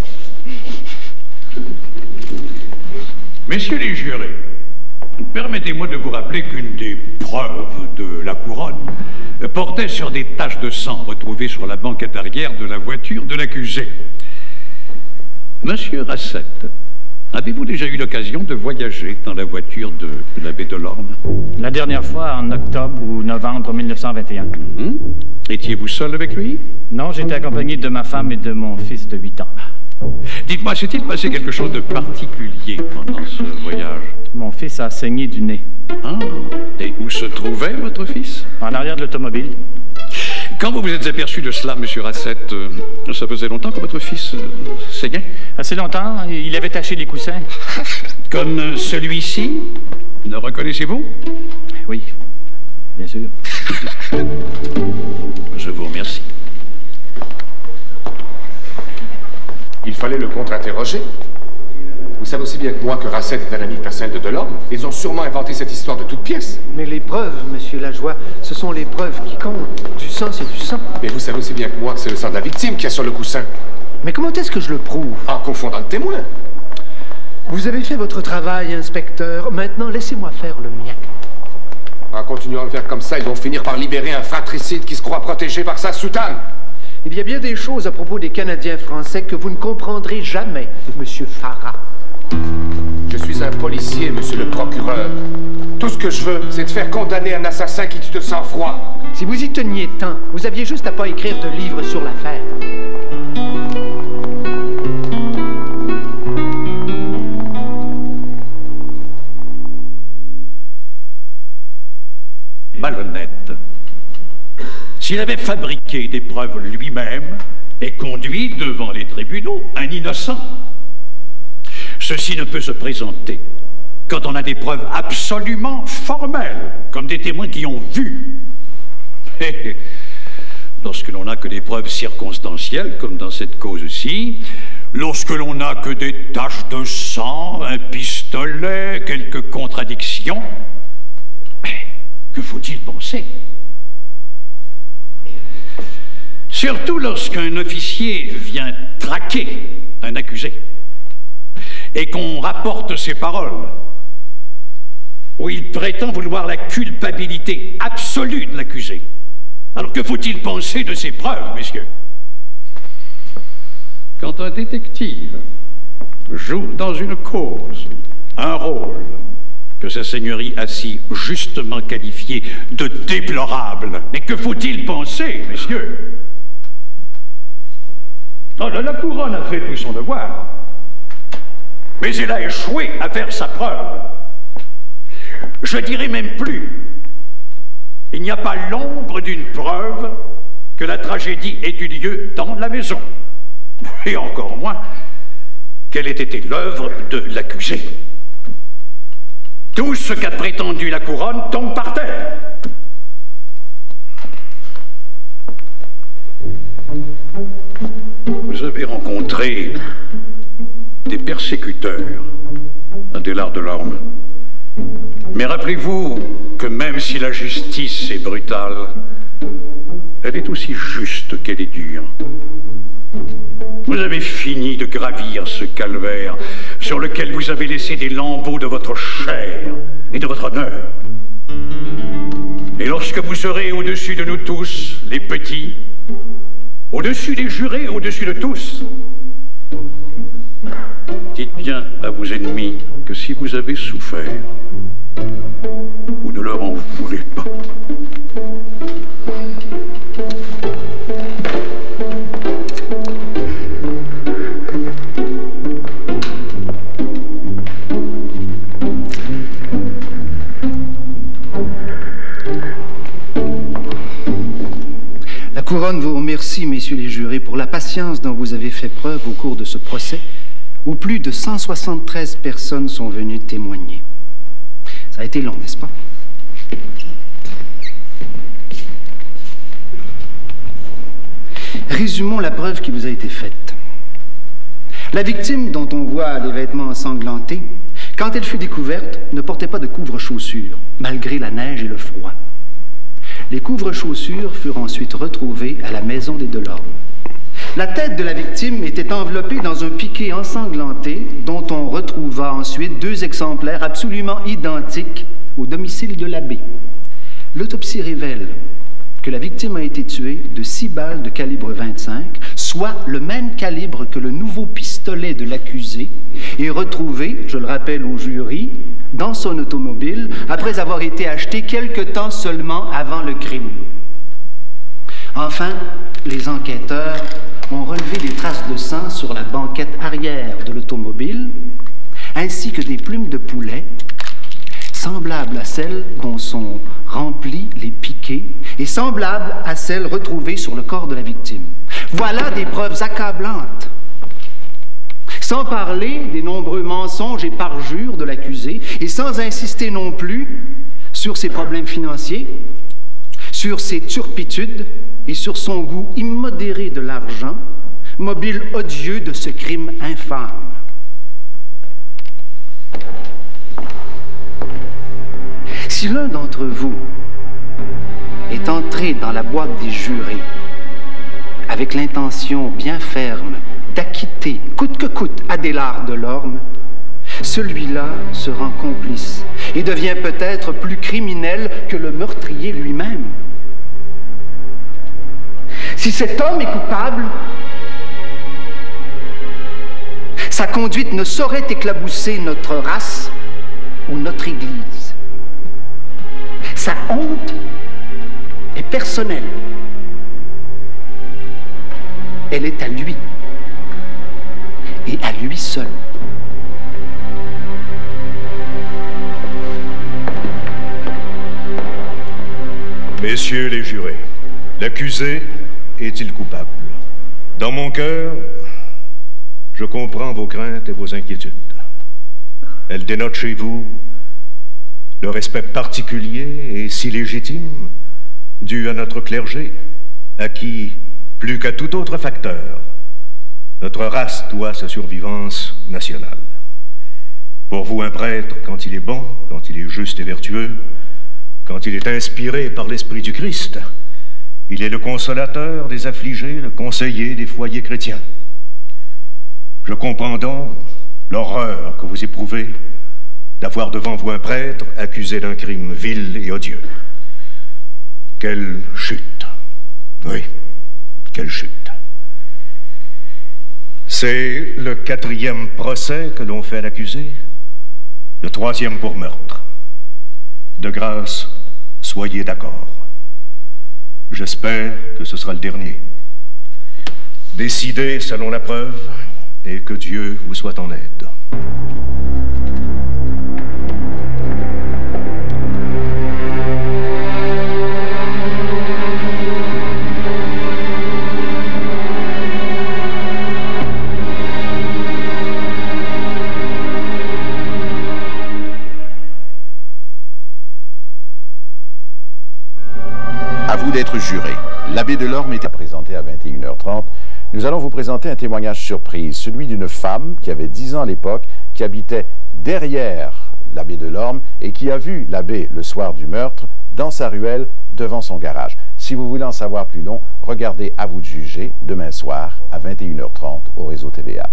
Messieurs les jurés, permettez-moi de vous rappeler qu'une des preuves de la couronne portait sur des taches de sang retrouvées sur la banquette arrière de la voiture de l'accusé. Monsieur Rassette, avez-vous déjà eu l'occasion de voyager dans la voiture de l'abbé Delorme? La dernière fois, en octobre ou novembre 1921. Étiez-vous seul avec lui? Non, j'étais accompagné de ma femme et de mon fils de 8 ans. Dites-moi, s'est-il passé quelque chose de particulier pendant ce voyage? Mon fils a saigné du nez. Ah, et où se trouvait votre fils? En arrière de l'automobile. Quand vous vous êtes aperçu de cela, monsieur Rassette, ça faisait longtemps que votre fils saignait? Assez longtemps. Il avait taché les coussins. Comme celui-ci? Ne reconnaissez-vous? Oui, bien sûr. Je vous remercie. Il fallait le contre-interroger. Vous savez aussi bien que moi que Rassette est un ami personnel de Delorme. Ils ont sûrement inventé cette histoire de toutes pièces. Mais les preuves, monsieur Lajoie, ce sont les preuves qui comptent. Du sang, c'est du sang. Mais vous savez aussi bien que moi que c'est le sang de la victime qui est sur le coussin. Mais comment est-ce que je le prouve? En confondant le témoin. Vous avez fait votre travail, inspecteur. Maintenant, laissez-moi faire le mien. En continuant de faire comme ça, ils vont finir par libérer un fratricide qui se croit protégé par sa soutane. Il y a bien des choses à propos des Canadiens français que vous ne comprendrez jamais, monsieur Farah. Je suis un policier, monsieur le procureur. Tout ce que je veux, c'est de faire condamner un assassin qui tue de sang-froid. Si vous y teniez tant, vous aviez juste à pas écrire de livre sur l'affaire. Malhonnête. S'il avait fabriqué des preuves lui-même et conduit devant les tribunaux un innocent, ceci ne peut se présenter quand on a des preuves absolument formelles, comme des témoins qui ont vu. Et lorsque l'on n'a que des preuves circonstancielles, comme dans cette cause-ci, lorsque l'on n'a que des taches de sang, un pistolet, quelques contradictions, mais que faut-il penser? Surtout lorsqu'un officier vient traquer un accusé et qu'on rapporte ses paroles, où il prétend vouloir la culpabilité absolue de l'accusé. Alors que faut-il penser de ces preuves, messieurs? Quand un détective joue dans une cause un rôle que sa seigneurie a si justement qualifié de déplorable, mais que faut-il penser, messieurs? Oh, la couronne a fait tout son devoir, mais elle a échoué à faire sa preuve. Je dirais même plus. Il n'y a pas l'ombre d'une preuve que la tragédie ait eu lieu dans la maison. Et encore moins qu'elle ait été l'œuvre de l'accusé. Tout ce qu'a prétendu la couronne tombe par terre. Vous avez rencontré des persécuteurs, Adélard Delorme. Mais rappelez-vous que même si la justice est brutale, elle est aussi juste qu'elle est dure. Vous avez fini de gravir ce calvaire sur lequel vous avez laissé des lambeaux de votre chair et de votre honneur. Et lorsque vous serez au-dessus de nous tous, les petits, au-dessus des jurés, au-dessus de tous, dites bien à vos ennemis que si vous avez souffert, vous ne leur en voulez pas. La couronne vous remercie, messieurs les jurés, pour la patience dont vous avez fait preuve au cours de ce procès, où plus de 173 personnes sont venues témoigner. Ça a été long, n'est-ce pas? Résumons la preuve qui vous a été faite. La victime, dont on voit les vêtements ensanglantés, quand elle fut découverte, ne portait pas de couvre-chaussures, malgré la neige et le froid. Les couvre-chaussures furent ensuite retrouvés à la maison des Delorme. La tête de la victime était enveloppée dans un piqué ensanglanté dont on retrouva ensuite 2 exemplaires absolument identiques au domicile de l'abbé. L'autopsie révèle que la victime a été tuée de 6 balles de calibre 25, soit le même calibre que le nouveau pistolet de l'accusé, et retrouvé, je le rappelle au jury, dans son automobile, après avoir été acheté quelque temps seulement avant le crime. Enfin, les enquêteurs ont relevé des traces de sang sur la banquette arrière de l'automobile, ainsi que des plumes de poulet, semblables à celles dont sont remplis les piquets et semblables à celles retrouvées sur le corps de la victime. Voilà des preuves accablantes. Sans parler des nombreux mensonges et parjures de l'accusé, et sans insister non plus sur ses problèmes financiers, sur ses turpitudes et sur son goût immodéré de l'argent, mobile odieux de ce crime infâme. Si l'un d'entre vous est entré dans la boîte des jurés avec l'intention bien ferme d'acquitter coûte que coûte Adélard Delorme, celui-là se rend complice et devient peut-être plus criminel que le meurtrier lui-même. Si cet homme est coupable, sa conduite ne saurait éclabousser notre race ou notre Église. Sa honte est personnelle. Elle est à lui et à lui seul. Messieurs les jurés, l'accusé est-il coupable? Dans mon cœur, je comprends vos craintes et vos inquiétudes. Elles dénotent chez vous le respect particulier et si légitime dû à notre clergé à qui, plus qu'à tout autre facteur, notre race doit sa survivance nationale. Pour vous, un prêtre, quand il est bon, quand il est juste et vertueux, quand il est inspiré par l'Esprit du Christ, il est le consolateur des affligés, le conseiller des foyers chrétiens. Je comprends donc l'horreur que vous éprouvez d'avoir devant vous un prêtre accusé d'un crime vil et odieux. Quelle chute! Oui, quelle chute! C'est le 4e procès que l'on fait à l'accusé, le 3e pour meurtre. De grâce, soyez d'accord. J'espère que ce sera le dernier. Décidez selon la preuve et que Dieu vous soit en aide. À vous d'être juré. L'abbé Delorme était présenté à 21h30. Nous allons vous présenter un témoignage surprise, celui d'une femme qui avait 10 ans à l'époque, qui habitait derrière l'abbé Delorme et qui a vu l'abbé le soir du meurtre dans sa ruelle devant son garage. Si vous voulez en savoir plus long, regardez À vous de juger demain soir à 21h30 au réseau TVA.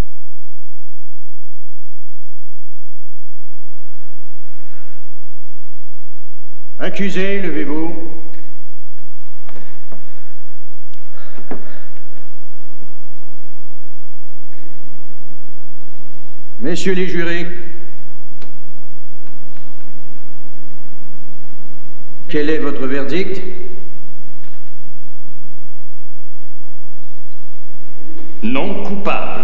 Accusé, levez-vous. Messieurs les jurés, quel est votre verdict? Non coupable.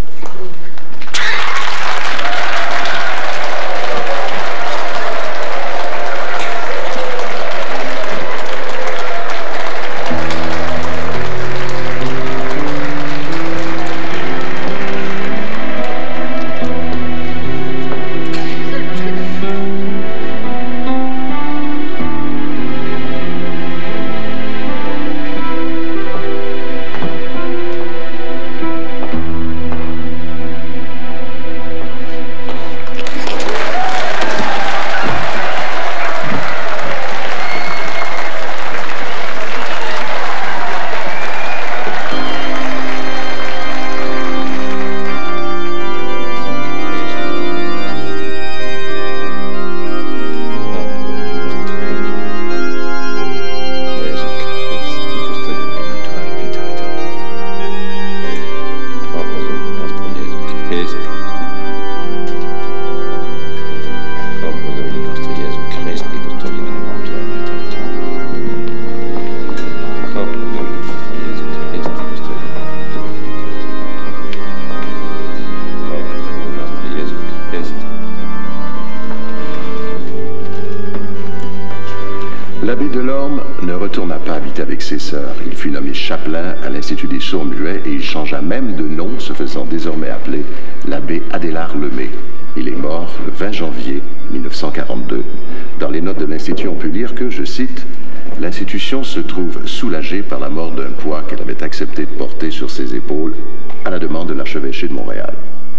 L'abbé Delorme ne retourna pas habiter avec ses sœurs. Il fut nommé chapelain à l'Institut des sourds-muets et il changea même de nom, se faisant désormais appeler l'abbé Adélard Lemay. Il est mort le 20 janvier 1942. Dans les notes de l'Institut, on peut lire que, je cite, « L'institution se trouve soulagée par la mort d'un poids qu'elle avait accepté de porter sur ses épaules à la demande de l'archevêché de Montréal. »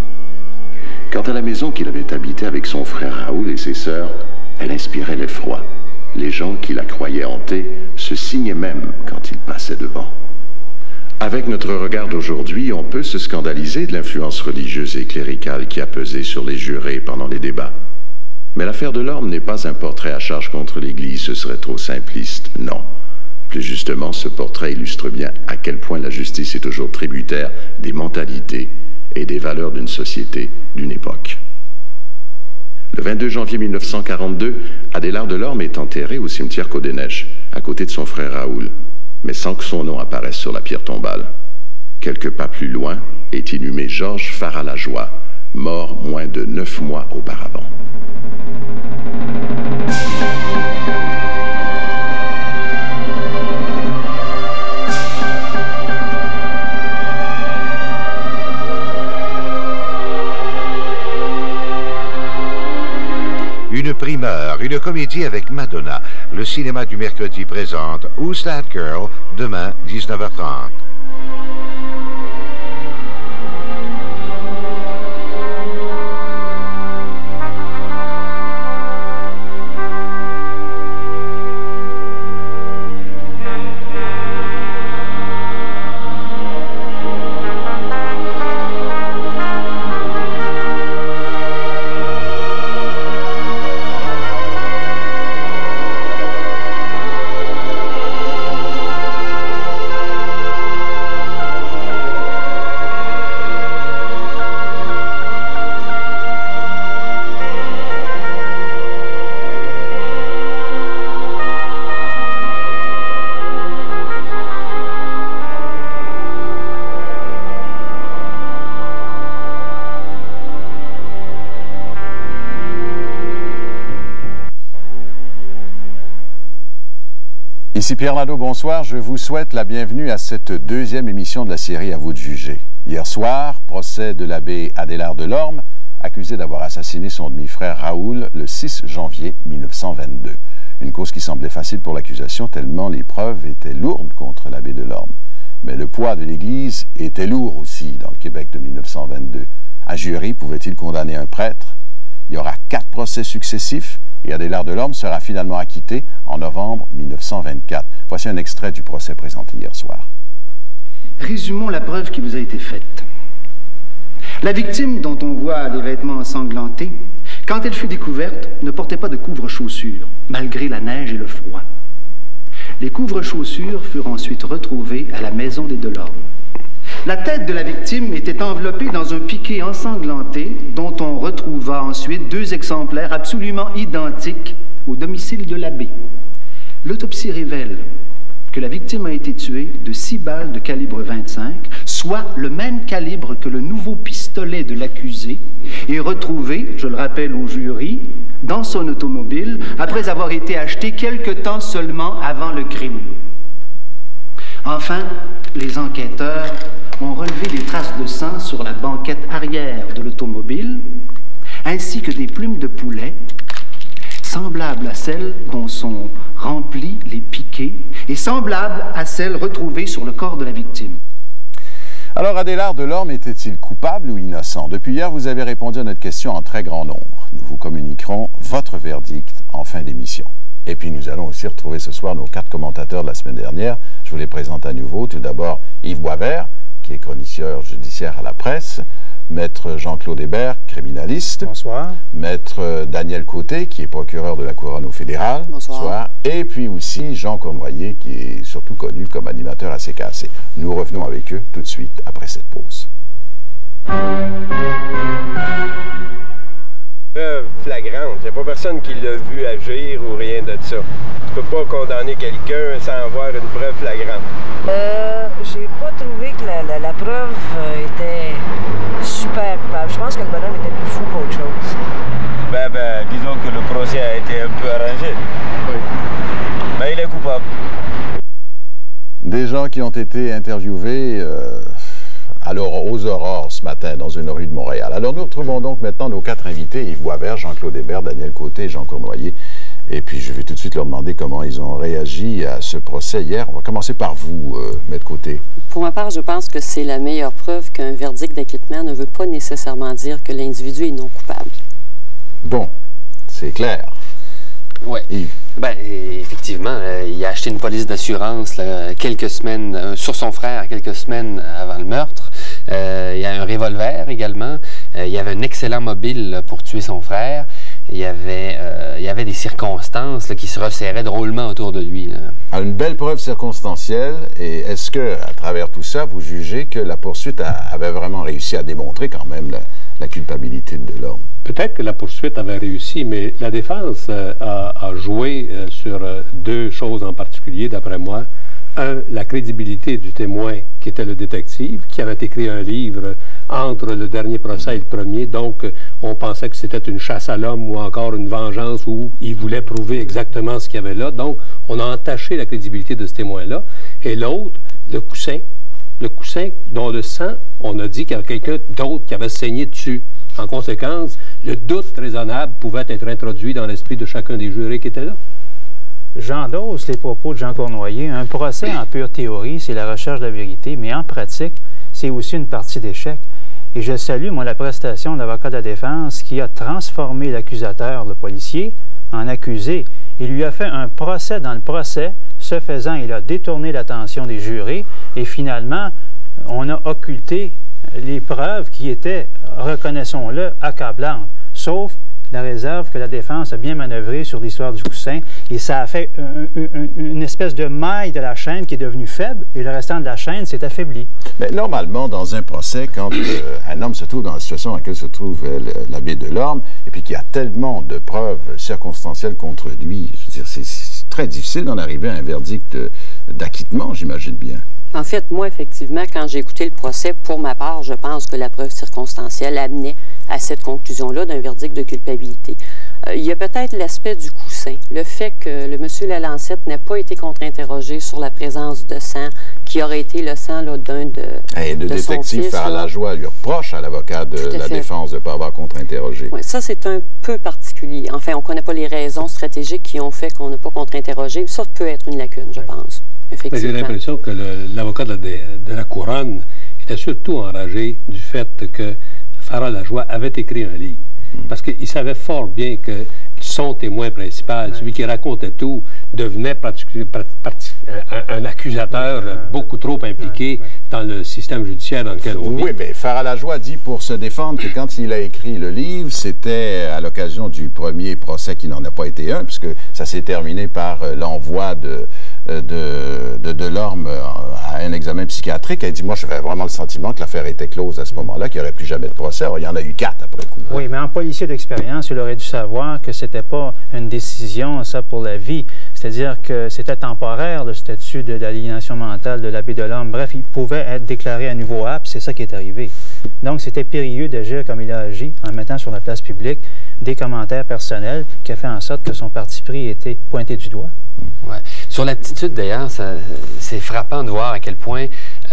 Quant à la maison qu'il avait habitée avec son frère Raoul et ses sœurs, elle inspirait l'effroi. Les gens qui la croyaient hantée se signaient même quand ils passaient devant. Avec notre regard d'aujourd'hui, on peut se scandaliser de l'influence religieuse et cléricale qui a pesé sur les jurés pendant les débats. Mais l'affaire Delorme n'est pas un portrait à charge contre l'Église, ce serait trop simpliste, non. Plus justement, ce portrait illustre bien à quel point la justice est toujours tributaire des mentalités et des valeurs d'une société, d'une époque. Le 22 janvier 1942, Adélard Delorme est enterré au cimetière Côte-des-Neiges, à côté de son frère Raoul, mais sans que son nom apparaisse sur la pierre tombale. Quelques pas plus loin est inhumé Georges Faralajoie, mort moins de 9 mois auparavant. Une primeur, une comédie avec Madonna, le cinéma du mercredi présente Who's That Girl, demain 19h30. Ici Pierre Nadeau, bonsoir. Je vous souhaite la bienvenue à cette deuxième émission de la série À vous de juger. Hier soir, procès de l'abbé Adélard Delorme, accusé d'avoir assassiné son demi-frère Raoul le 6 janvier 1922. Une cause qui semblait facile pour l'accusation tellement les preuves étaient lourdes contre l'abbé Delorme. Mais le poids de l'Église était lourd aussi dans le Québec de 1922. Un jury pouvait-il condamner un prêtre? Il y aura 4 procès successifs et Adélard Delorme sera finalement acquitté en novembre 1924. Voici un extrait du procès présenté hier soir. Résumons la preuve qui vous a été faite. La victime, dont on voit les vêtements ensanglantés, quand elle fut découverte, ne portait pas de couvre-chaussures, malgré la neige et le froid. Les couvre-chaussures furent ensuite retrouvés à la maison des Delorme. La tête de la victime était enveloppée dans un piqué ensanglanté dont on retrouva ensuite 2 exemplaires absolument identiques au domicile de l'abbé. L'autopsie révèle que la victime a été tuée de 6 balles de calibre 25, soit le même calibre que le nouveau pistolet de l'accusé, et retrouvé, je le rappelle au jury, dans son automobile après avoir été acheté quelque temps seulement avant le crime. Enfin, les enquêteurs ont relevé des traces de sang sur la banquette arrière de l'automobile, ainsi que des plumes de poulet, semblables à celles dont sont remplis les piquets et semblables à celles retrouvées sur le corps de la victime. Alors, Adélard Delorme était-il coupable ou innocent? Depuis hier, vous avez répondu à notre question en très grand nombre. Nous vous communiquerons votre verdict en fin d'émission. Et puis, nous allons aussi retrouver ce soir nos 4 commentateurs de la semaine dernière. Je vous les présente à nouveau. Tout d'abord, Yves Boisvert, qui est chroniqueur judiciaire à la presse. Maître Jean-Claude Hébert, criminaliste. Bonsoir. Maître Daniel Côté, qui est procureur de la Couronne au fédéral. Bonsoir. Bonsoir. Et puis aussi Jean Cournoyer, qui est surtout connu comme animateur à CKC. Nous revenons avec eux tout de suite après cette pause. Preuve flagrante. Il n'y a pas personne qui l'a vu agir ou rien de ça. Tu peux pas condamner quelqu'un sans avoir une preuve flagrante. J'ai pas trouvé que la preuve était super coupable. Je pense que le bonhomme était plus fou qu'autre chose. Disons que le procès a été un peu arrangé. Oui. Mais il est coupable. Des gens qui ont été interviewés aux aurores ce matin dans une rue de Montréal. Alors nous retrouvons donc maintenant nos 4 invités, Yves Boisvert, Jean-Claude Hébert, Daniel Côté et Jean Cournoyer. Et puis je vais tout de suite leur demander comment ils ont réagi à ce procès hier. On va commencer par vous, Maître Côté. Pour ma part, je pense que c'est la meilleure preuve qu'un verdict d'acquittement ne veut pas nécessairement dire que l'individu est non coupable. Bon, c'est clair. Oui. Effectivement, il a acheté une police d'assurance quelques semaines, sur son frère, quelques semaines avant le meurtre. Il y a un revolver également. Il y avait un excellent mobile pour tuer son frère. Il y avait des circonstances qui se resserraient drôlement autour de lui. Une belle preuve circonstancielle. Et est-ce que, à travers tout ça, vous jugez que la poursuite avait vraiment réussi à démontrer quand même la culpabilité de Delorme? Peut-être que la poursuite avait réussi, mais la défense a joué sur 2 choses en particulier, d'après moi. Un, la crédibilité du témoin qui était le détective, qui avait écrit un livre entre le dernier procès et le premier. Donc, on pensait que c'était une chasse à l'homme ou encore une vengeance où il voulait prouver exactement ce qu'il y avait là. Donc, on a entaché la crédibilité de ce témoin-là. Et l'autre, le coussin dont le sang, on a dit qu'il y avait quelqu'un d'autre qui avait saigné dessus. En conséquence, le doute raisonnable pouvait être introduit dans l'esprit de chacun des jurés qui étaient là. J'endosse les propos de Jean Cournoyer. Un procès en pure théorie, c'est la recherche de la vérité, mais en pratique, c'est aussi une partie d'échec. Et je salue, moi, la prestation de l'avocat de la défense qui a transformé l'accusateur, le policier, en accusé. Il lui a fait un procès dans le procès. Ce faisant, il a détourné l'attention des jurés et finalement, on a occulté les preuves qui étaient, reconnaissons-le, accablantes, sauf la réserve que la défense a bien manœuvrée sur l'histoire du coussin, et ça a fait une espèce de maille de la chaîne qui est devenue faible, et le restant de la chaîne s'est affaibli. Mais normalement, dans un procès, quand un homme se trouve dans la situation dans laquelle se trouve l'abbé Delorme, et puis qu'il y a tellement de preuves circonstancielles contre lui, je veux dire, c'est très difficile d'en arriver à un verdict d'acquittement, j'imagine bien. En fait, moi, effectivement, quand j'ai écouté le procès, pour ma part, je pense que la preuve circonstancielle amenait à cette conclusion-là d'un verdict de culpabilité. Il y a peut-être l'aspect du coussin, le fait que le monsieur Lalancette n'ait pas été contre-interrogé sur la présence de sang qui aurait été le sang d'un de le détective Farah-Lajoie lui reproche à l'avocat de la défense de ne pas avoir contre-interrogé. Oui, ça, c'est un peu particulier. Enfin, on ne connaît pas les raisons stratégiques qui ont fait qu'on n'a pas contre-interrogé. Ça peut être une lacune, je pense. Mais j'ai l'impression que l'avocat de la Couronne était surtout enragé du fait que Farah-Lajoie avait écrit un livre. Parce qu'il savait fort bien que son témoin principal, celui qui racontait tout, devenait un accusateur beaucoup trop impliqué dans le système judiciaire dans lequel on vit. Oui, mais Farah-Lajoie dit pour se défendre que quand il a écrit le livre, c'était à l'occasion du premier procès qui n'en a pas été un, puisque ça s'est terminé par l'envoi de Delorme à un examen psychiatrique. Elle dit, moi, j'avais vraiment le sentiment que l'affaire était close à ce moment-là, qu'il n'y aurait plus jamais de procès. Alors, il y en a eu 4 après coup. Oui, mais en policier d'expérience, il aurait dû savoir que c'était pas une décision, ça, pour la vie. C'est-à-dire que c'était temporaire, le statut de l'aliénation mentale de l'abbé Delorme. Bref, il pouvait être déclaré à nouveau apte, c'est ça qui est arrivé. Donc, c'était périlleux d'agir comme il a agi en mettant sur la place publique des commentaires personnels qui a fait en sorte que son parti pris était pointé du doigt. Ouais. Sur l'aptitude, d'ailleurs, c'est frappant de voir à quel point,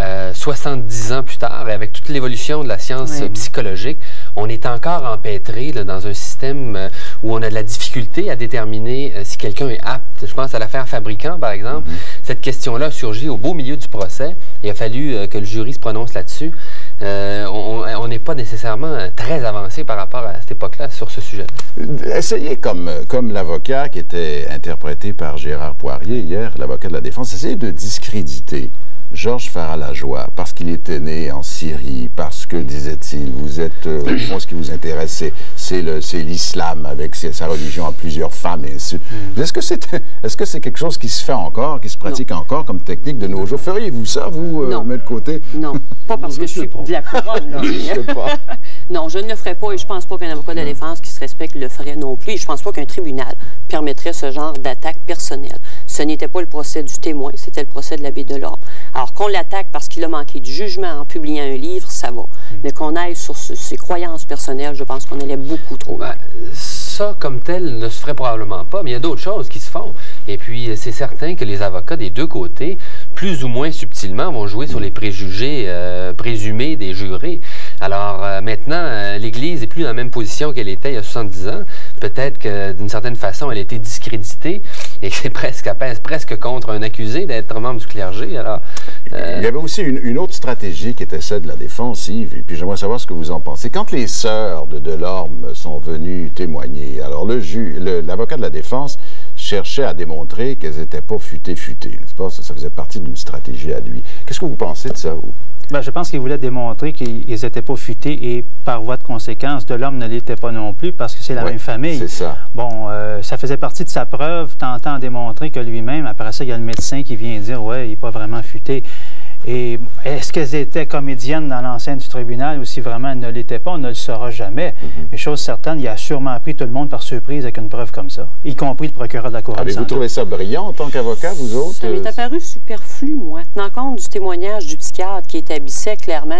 70 ans plus tard, et avec toute l'évolution de la science psychologique, on est encore empêtré là, dans un système où on a de la difficulté à déterminer si quelqu'un est apte. Je pense à l'affaire Fabricant, par exemple. Cette question-là a surgi au beau milieu du procès. Il a fallu que le jury se prononce là-dessus. On n'est pas nécessairement très avancé par rapport à cette époque-là sur ce sujet. Essayez, comme l'avocat qui était interprété par Gérard Poirier hier, l'avocat de la défense, essayez de discréditer Georges Farah-Lajoie parce qu'il était né en Syrie, parce que, disait-il, vous êtes, au fond, ce qui vous intéresse, c'est l'islam avec sa religion à plusieurs femmes. Est-ce que c'est quelque chose qui se fait encore, qui se pratique encore comme technique de nos jours? Feriez-vous ça, vous, mettre de côté? Non, pas parce que je suis de la couronne. Là, non, je ne le ferais pas et je pense pas qu'un avocat de la défense qui se respecte le ferait non plus. Et je pense pas qu'un tribunal permettrait ce genre d'attaque personnelle. Ce n'était pas le procès du témoin, c'était le procès de l'abbé Delorme. Alors qu'on l'attaque parce qu'il a manqué de jugement en publiant un livre, ça va. Mais qu'on aille sur ses croyances personnelles, je pense qu'on allait beaucoup trop loin. Ça, comme tel, ne se ferait probablement pas, mais il y a d'autres choses qui se font. Et puis, c'est certain que les avocats des deux côtés, plus ou moins subtilement, vont jouer sur les préjugés présumés des jurés. Alors, maintenant, l'Église n'est plus dans la même position qu'elle était il y a 70 ans. Peut-être que, d'une certaine façon, elle a été discréditée et que c'est presque contre un accusé d'être membre du clergé. Alors, il y avait aussi une autre stratégie qui était celle de la défensive, et puis j'aimerais savoir ce que vous en pensez. Quand les sœurs de Delorme sont venues témoigner, alors l'avocat de la défense cherchait à démontrer qu'elles n'étaient pas futées, n'est-ce pas? Ça faisait partie d'une stratégie à lui. Qu'est-ce que vous pensez de ça, vous? Ben, je pense qu'il voulait démontrer qu'ils n'étaient pas futés et par voie de conséquence, Delorme ne l'était pas non plus parce que c'est la même famille. C'est ça. Bon, ça faisait partie de sa preuve, tentant de démontrer que lui-même, après ça, il y a le médecin qui vient dire « ouais, il n'est pas vraiment futé ». Et est-ce qu'elles étaient comédiennes dans l'enceinte du tribunal ou si vraiment elles ne l'étaient pas, on ne le saura jamais. Mais chose certaine, il a sûrement pris tout le monde par surprise avec une preuve comme ça, y compris le procureur de la Couronne. Avez-vous trouvé ça brillant en tant qu'avocat, vous autres? Ça m'est apparu superflu, moi. Tenant compte du témoignage du psychiatre qui établissait clairement,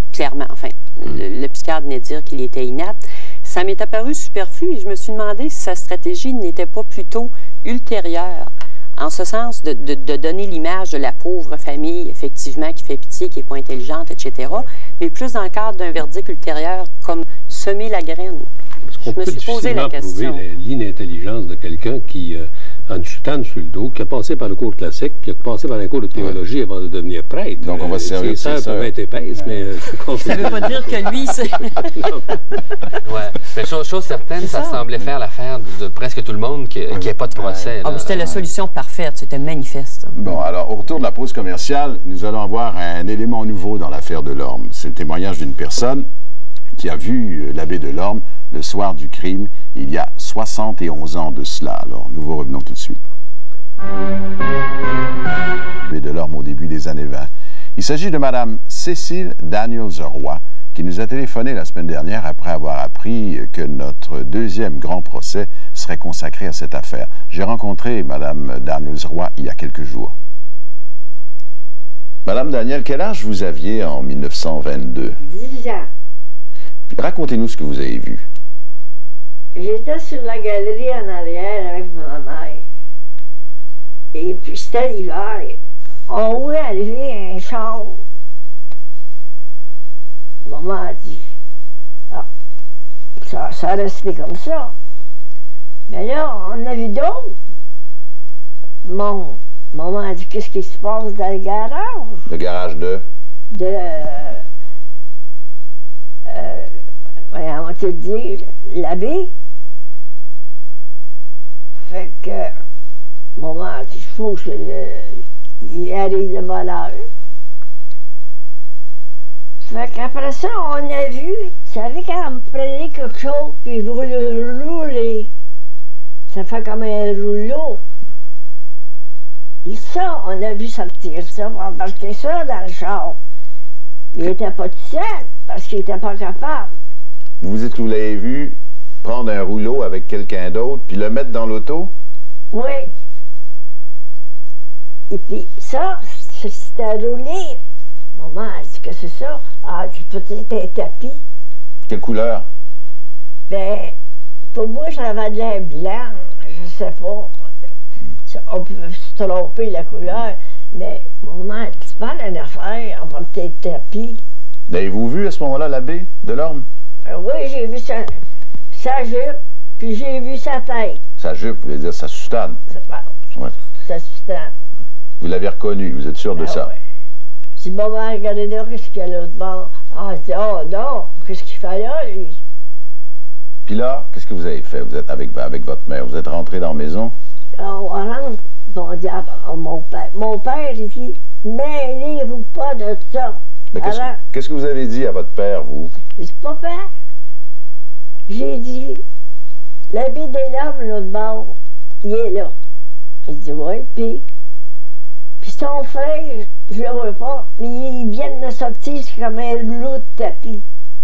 le psychiatre venait dire qu'il était inapte, ça m'est apparu superflu et je me suis demandé si sa stratégie n'était pas plutôt ultérieure. En ce sens, de donner l'image de la pauvre famille, effectivement, qui fait pitié, qui n'est pas intelligente, etc., mais plus dans le cadre d'un verdict ultérieur, comme semer la graine. Parce qu'on peut difficilement prouver l'inintelligence de quelqu'un qui en soutane sur le dos, qui a passé par le cours classique, puis qui a passé par un cours de théologie avant de devenir prêtre. Donc, on va se servir de ses sœurs peuvent être épaisses, mais je suis confiant. Ça ne veut pas dire que lui, c'est... Ouais. Mais chose certaine, ça semblait faire l'affaire de presque tout le monde qu'il n'y ait pas de procès. Ah, c'était la solution parfaite, c'était manifeste. Bon, alors, au retour de la pause commerciale, nous allons avoir un élément nouveau dans l'affaire Delorme. C'est le témoignage d'une personne qui a vu l'abbé Delorme le soir du crime, il y a 71 ans de cela. Alors, nous vous revenons tout de suite. L'abbé Delorme au début des années 20. Il s'agit de Mme Cécile Daniels-Roy, qui nous a téléphoné la semaine dernière après avoir appris que notre deuxième grand procès serait consacré à cette affaire. J'ai rencontré Mme Daniels-Roy il y a quelques jours. Madame Daniel, quel âge vous aviez en 1922? 10 ans. Racontez-nous ce que vous avez vu. J'étais sur la galerie en arrière avec ma mère. Et puis c'était l'hiver. On voulait arriver un char. Maman a dit, ah, ça restait comme ça. Mais là, on a vu d'autres. Maman a dit, qu'est-ce qui se passe dans le garage? Le garage de? On va te dire, l'abbé. Fait que, maman a dit, il faut qu'il arrive de bonne heure. Fait qu'après ça, on a vu, vous savez, quand vous prenez quelque chose, puis vous le roulez, ça fait comme un rouleau. Et ça, on a vu sortir ça, pour embarquer ça dans le char. Il n'était pas tout seul, parce qu'il n'était pas capable. Vous dites que vous l'avez vu prendre un rouleau avec quelqu'un d'autre, puis le mettre dans l'auto? Oui. Et puis ça, c'était roulé. Maman a dit que c'est ça. Ah, peut-être un tapis. Quelle couleur? Ben, pour moi, ça avait de l'air blanc. Je sais pas. On peut se tromper la couleur. Mais maman a dit, c'est pas une affaire, on va peut-être tapis. L'avez-vous vu à ce moment-là, l'abbé Delorme? Oui, j'ai vu sa jupe, puis j'ai vu sa tête. Sa jupe, vous voulez dire sa soutane? Ouais. Sa soutane. Vous l'avez reconnu, vous êtes sûr de ça? Ouais. Si maman regardait là, qu'est-ce qu'il y a l'autre bord? Ah, elle dit, oh non, qu'est-ce qu'il fait là, lui? Puis là, qu'est-ce que vous avez fait? Vous êtes avec votre mère, vous êtes rentré dans la maison? On rentre, on dit à mon père. Mon père, il dit, mêlez-vous pas de ça. Qu'est-ce que vous avez dit à votre père, vous? Je dis, papa, j'ai dit, l'abbé Delorme, l'autre bord, il est là. Il dit, oui, puis son frère, je le vois pas, mais ils viennent de sortir, c'est comme un rouleau de tapis.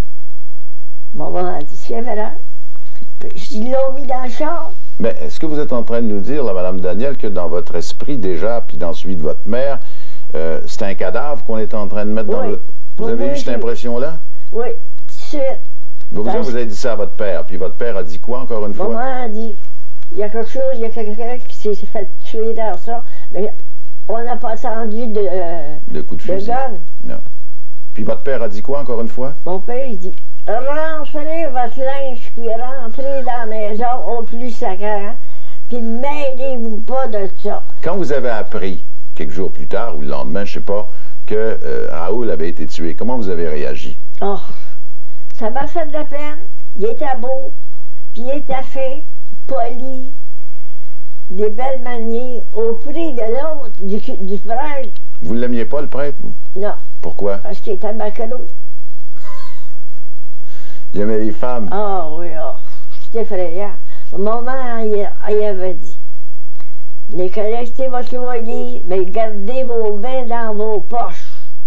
Maman a dit, c'est vrai. Puis ils l'ont mis dans le char. Mais est-ce que vous êtes en train de nous dire, là, Mme Daniel, que dans votre esprit déjà, puis dans celui de votre mère, c'est un cadavre qu'on est en train de mettre dans le... Vous avez eu cette impression-là? Oui, tout de suite. Vous avez dit ça à votre père, puis votre père a dit quoi, encore une fois? Maman a dit, il y a quelque chose, il y a quelqu'un qui s'est fait tuer dans ça, mais on n'a pas entendu de coup de fusil. Non. Puis votre père a dit quoi, encore une fois? Mon père, il dit, rentrez votre linge, puis rentrez dans la maison au plus sacré, puis mêlez-vous pas de ça. Quand vous avez appris, quelques jours plus tard, ou le lendemain, je sais pas, que Raoul avait été tué, comment vous avez réagi? Oh, ça m'a fait de la peine. Il était beau, puis il était fait, poli, des belles manières, au prix de l'autre, du frère. Vous ne l'aimiez pas, le prêtre, vous? Non. Pourquoi? Parce qu'il était macano. Il aimait les femmes? Ah oui, oh, c'était effrayant. Au moment, il avait dit, les collectez votre loyer, mais gardez vos mains dans vos poches.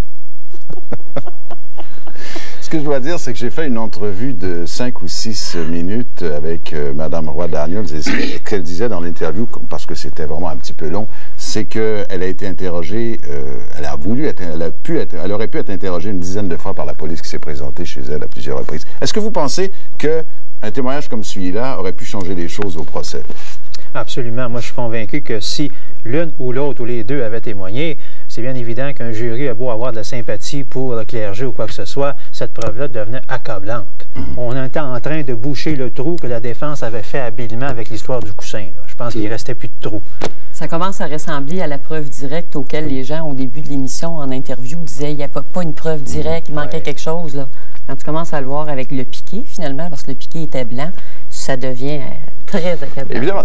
Ce que je dois dire, c'est que j'ai fait une entrevue de 5 ou 6 minutes avec Mme Roy Daniels, et ce qu'elle disait dans l'interview, parce que c'était vraiment un petit peu long, c'est qu'elle a été interrogée, elle aurait pu être interrogée une dizaine de fois par la police qui s'est présentée chez elle à plusieurs reprises. Est-ce que vous pensez qu'un témoignage comme celui-là aurait pu changer les choses au procès? Absolument. Moi, je suis convaincu que si l'une ou l'autre ou les deux avaient témoigné, c'est bien évident qu'un jury a beau avoir de la sympathie pour le clergé ou quoi que ce soit, cette preuve-là devenait accablante. On était en train de boucher le trou que la défense avait fait habilement avec l'histoire du coussin. Là. Je pense qu'il ne restait plus de trou. Ça commence à ressembler à la preuve directe auquel les gens, au début de l'émission, en interview, disaient il n'y a pas une preuve directe, il manquait quelque chose. Là. Quand tu commences à le voir avec le piqué, finalement, parce que le piqué était blanc, ça devient très accablant. Évidemment,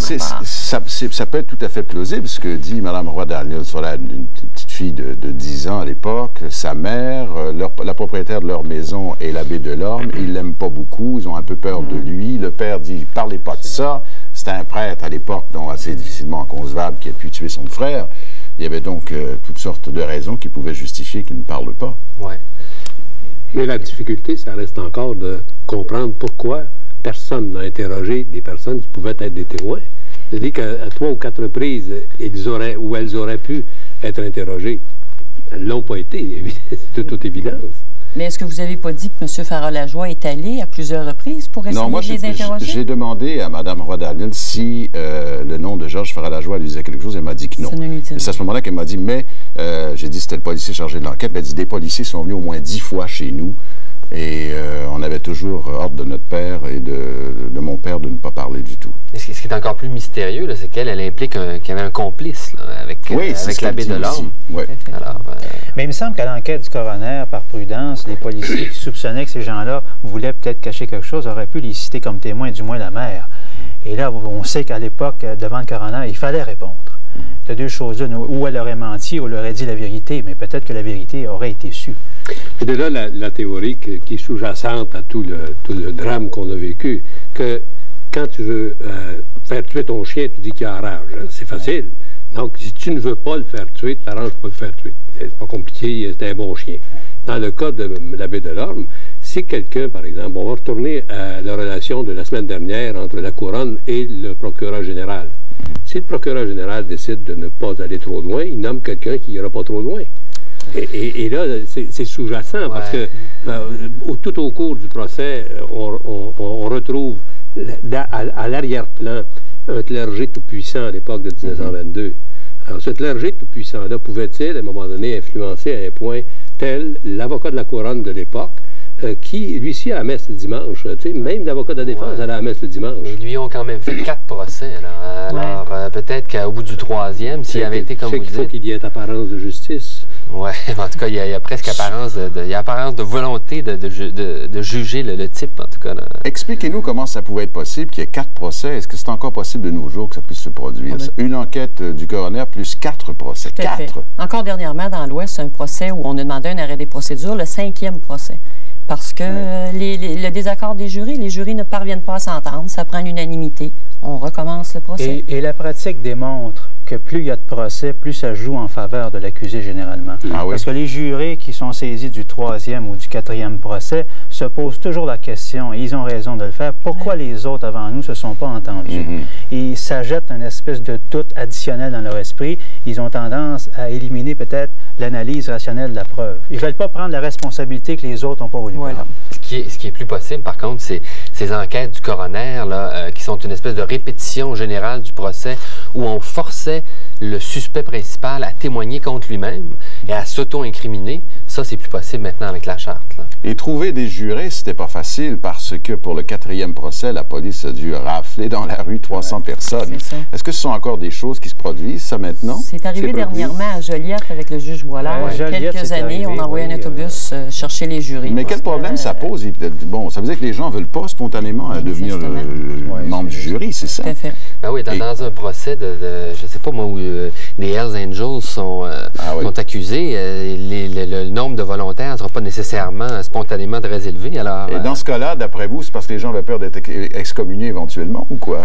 ça peut être tout à fait plausible, ce que dit Mme Roy-Daniel sur une petite fille de 10 ans à l'époque, sa mère, la propriétaire de leur maison est l'abbé Delorme, ils l'aiment pas beaucoup, ils ont un peu peur de lui, le père dit « parlez pas de ça », c'était un prêtre à l'époque, donc assez difficilement concevable, qui a pu tuer son frère. Il y avait donc toutes sortes de raisons qui pouvaient justifier qu'il ne parle pas. Ouais. Mais la difficulté, ça reste encore de comprendre pourquoi personne n'a interrogé des personnes qui pouvaient être des témoins. C'est-à-dire qu'à 3 ou 4 reprises, elles auraient pu être interrogées. Elles ne l'ont pas été, c'est de toute évidence. Mais est-ce que vous n'avez pas dit que M. Farah-Lajoie est allé à plusieurs reprises pour essayer de les interroger? J'ai demandé à Mme Roy-Daniel si le nom de Georges Farah-Lajoie lui disait quelque chose. Elle m'a dit que non. C'est à ce moment-là qu'elle m'a dit, mais j'ai dit c'était le policier chargé de l'enquête. Elle a dit des policiers sont venus au moins 10 fois chez nous. Et on avait toujours ordre de notre père et de mon père de ne pas parler du tout. Et ce qui est encore plus mystérieux, c'est qu'elle implique qu'il y avait un complice là, avec l'abbé Delorme. Oui. Mais il me semble qu'à l'enquête du coroner, par prudence, les policiers qui soupçonnaient que ces gens-là voulaient peut-être cacher quelque chose auraient pu les citer comme témoins, du moins la mère. Et là, on sait qu'à l'époque, devant le coroner, il fallait répondre. De deux choses-là, ou elle aurait menti, ou elle aurait dit la vérité, mais peut-être que la vérité aurait été sue. Et de là, la théorie qui est sous-jacente à tout le drame qu'on a vécu, que quand tu veux faire tuer ton chien, tu dis qu'il a rage. Hein? C'est facile. Donc, si tu ne veux pas le faire tuer, tu t'arranges pour le faire tuer. C'est pas compliqué, c'est un bon chien. Dans le cas de l'abbé Delorme, si quelqu'un, par exemple, on va retourner à la relation de la semaine dernière entre la Couronne et le procureur général. Si le procureur général décide de ne pas aller trop loin, il nomme quelqu'un qui n'ira pas trop loin. Et là, c'est sous-jacent, parce que tout au cours du procès, on retrouve à l'arrière-plan un clergé tout-puissant à l'époque de 1922. Alors, ce clergé tout-puissant-là pouvait-il, à un moment donné, influencer à un point tel l'avocat de la Couronne de l'époque, qui, lui-ci, a la messe le dimanche. Même l'avocat de la défense allait à la messe le dimanche. Ils lui ont quand même fait 4 procès. Alors peut-être qu'au bout du 3e, s'il avait été comme vous dites... Il faut qu'il y ait apparence de justice. Oui, en tout cas, il y a presque apparence de volonté de juger le type, en tout cas. Expliquez-nous comment ça pouvait être possible qu'il y ait 4 procès. Est-ce que c'est encore possible de nos jours que ça puisse se produire? Une enquête du coroner plus 4 procès. Tout à fait. Encore dernièrement, dans l'Ouest, un procès où on a demandé un arrêt des procédures, le 5e procès. Parce que le désaccord des jurys, les jurys ne parviennent pas à s'entendre, ça prend l'unanimité. On recommence le procès. Et la pratique démontre que plus il y a de procès, plus ça joue en faveur de l'accusé généralement. Parce que les jurés qui sont saisis du 3e ou du 4e procès se posent toujours la question, et ils ont raison de le faire, pourquoi les autres avant nous ne se sont pas entendus? Et ça jette une espèce de doute additionnel dans leur esprit. Ils ont tendance à éliminer peut-être l'analyse rationnelle de la preuve. Ils ne veulent pas prendre la responsabilité que les autres n'ont pas voulu prendre. Ce qui est plus possible, par contre, c'est ces enquêtes du coroner là, qui sont une espèce de répétition générale du procès où on forçait le suspect principal à témoigner contre lui-même et à s'auto-incriminer. Ça, c'est plus possible maintenant avec la charte. Là. Et trouver des jurés, c'était pas facile parce que pour le 4e procès, la police a dû rafler dans la rue 300 personnes. Est-ce que ce sont encore des choses qui se produisent, ça, maintenant? C'est arrivé dernièrement à Joliette avec le juge Boilard. Quelques années, on a envoyé un autobus chercher les jurys. Mais quel problème ça pose? Bon, ça veut dire que les gens ne veulent pas spontanément devenir membre du jury, c'est ça? Tout à fait. Ben oui, dans un procès je sais pas moi, où les Hells Angels sont accusés, le nombre de volontaires ne sera pas nécessairement spontanément très élevé. Alors, et dans ce cas-là, d'après vous, c'est parce que les gens avaient peur d'être excommuniés éventuellement ou quoi?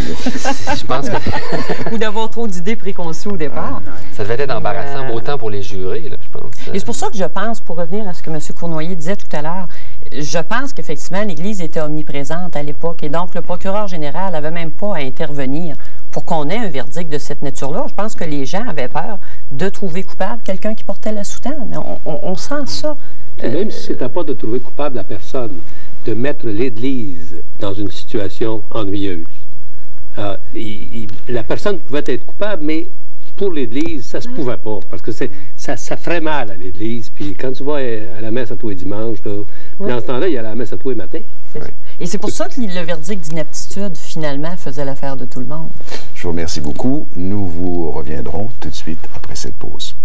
Je pense que... Ou d'avoir trop d'idées préconçues au départ. Ça devait être embarrassant, autant pour les jurés, là, je pense. Et c'est pour ça que je pense, pour revenir à ce que M. Cournoyer disait tout à l'heure, je pense qu'effectivement, l'Église était omniprésente à l'époque et donc le procureur général n'avait même pas à intervenir pour qu'on ait un verdict de cette nature-là. Je pense que les gens avaient peur de trouver coupable quelqu'un qui portait la soutane. On sent ça. Même si c'était pas de trouver coupable la personne, de mettre l'Église dans une situation ennuyeuse. La personne pouvait être coupable, mais pour l'Église, ça se pouvait pas, parce que ça ferait mal à l'Église. Puis quand tu vas à la messe à tous les dimanches, là, dans ce temps-là, il y a la messe à tous les matins. Et c'est pour ça que le verdict d'inaptitude, finalement, faisait l'affaire de tout le monde. Je vous remercie beaucoup. Nous vous reviendrons tout de suite après cette pause.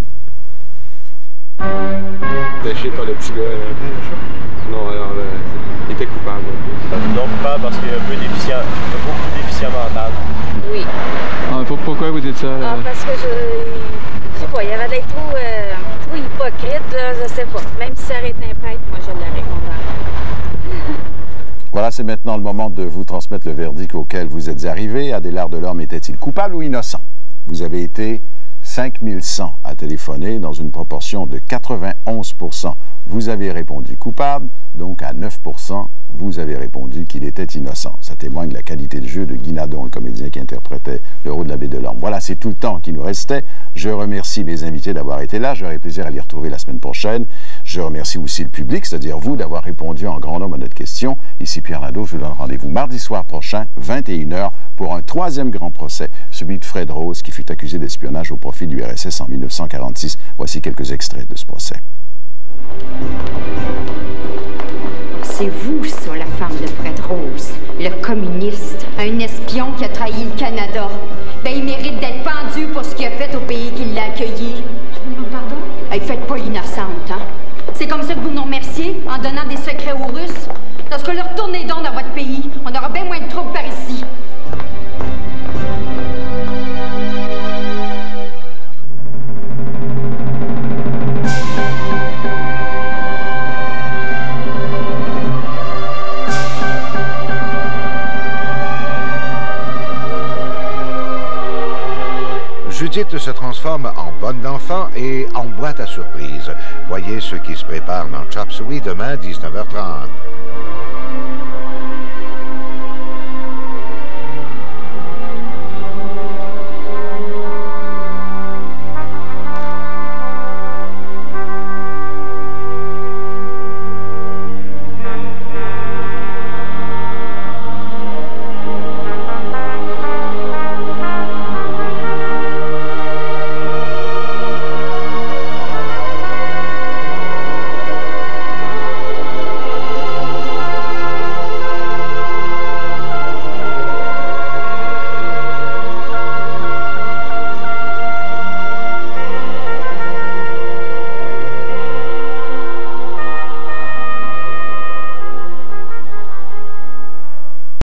Déché par le petit gars. Non, alors, il était coupable. Non coupable parce qu'il est un peu déficient, beaucoup déficient mental. Oui. Ah, pourquoi vous dites ça? Ah, parce que je sais pas, il y avait d'être trop hypocrite, là, je sais pas. Même si ça aurait été un prêtre, moi je l'aurais condamné. Voilà, c'est maintenant le moment de vous transmettre le verdict auquel vous êtes arrivé. Adélard Delorme était-il coupable ou innocent? Vous avez été 5100 à téléphoner dans une proportion de 91 %. Vous avez répondu coupable, donc à 9 % vous avez répondu qu'il était innocent. Ça témoigne de la qualité de jeu de Guy Nadon, le comédien qui interprétait le rôle de l'abbé Delorme. Voilà, c'est tout le temps qui nous restait. Je remercie mes invités d'avoir été là. J'aurai plaisir à les retrouver la semaine prochaine. Je remercie aussi le public, c'est-à-dire vous, d'avoir répondu en grand nombre à notre question. Ici Pierre Nadeau, je vous donne rendez-vous mardi soir prochain, 21h, pour un troisième grand procès, celui de Fred Rose, qui fut accusé d'espionnage au profit du RSS en 1946. Voici quelques extraits de ce procès. C'est vous, ça, la femme de Fred Rose, le communiste, un espion qui a trahi le Canada. Ben, il mérite d'être pendu pour ce qu'il a fait au pays qui l'a accueilli. Je vous demande pardon? Hey, faites pas l'innocente, hein? C'est comme ça que vous nous remerciez, en donnant des secrets aux Russes? Lorsque leur retournez donc dans votre pays, on aura bien moins de troubles par ici. Judith se transforme en bonne d'enfant et en boîte à surprise. Voyez ce qui se prépare dans Chop Suey demain, 19h30.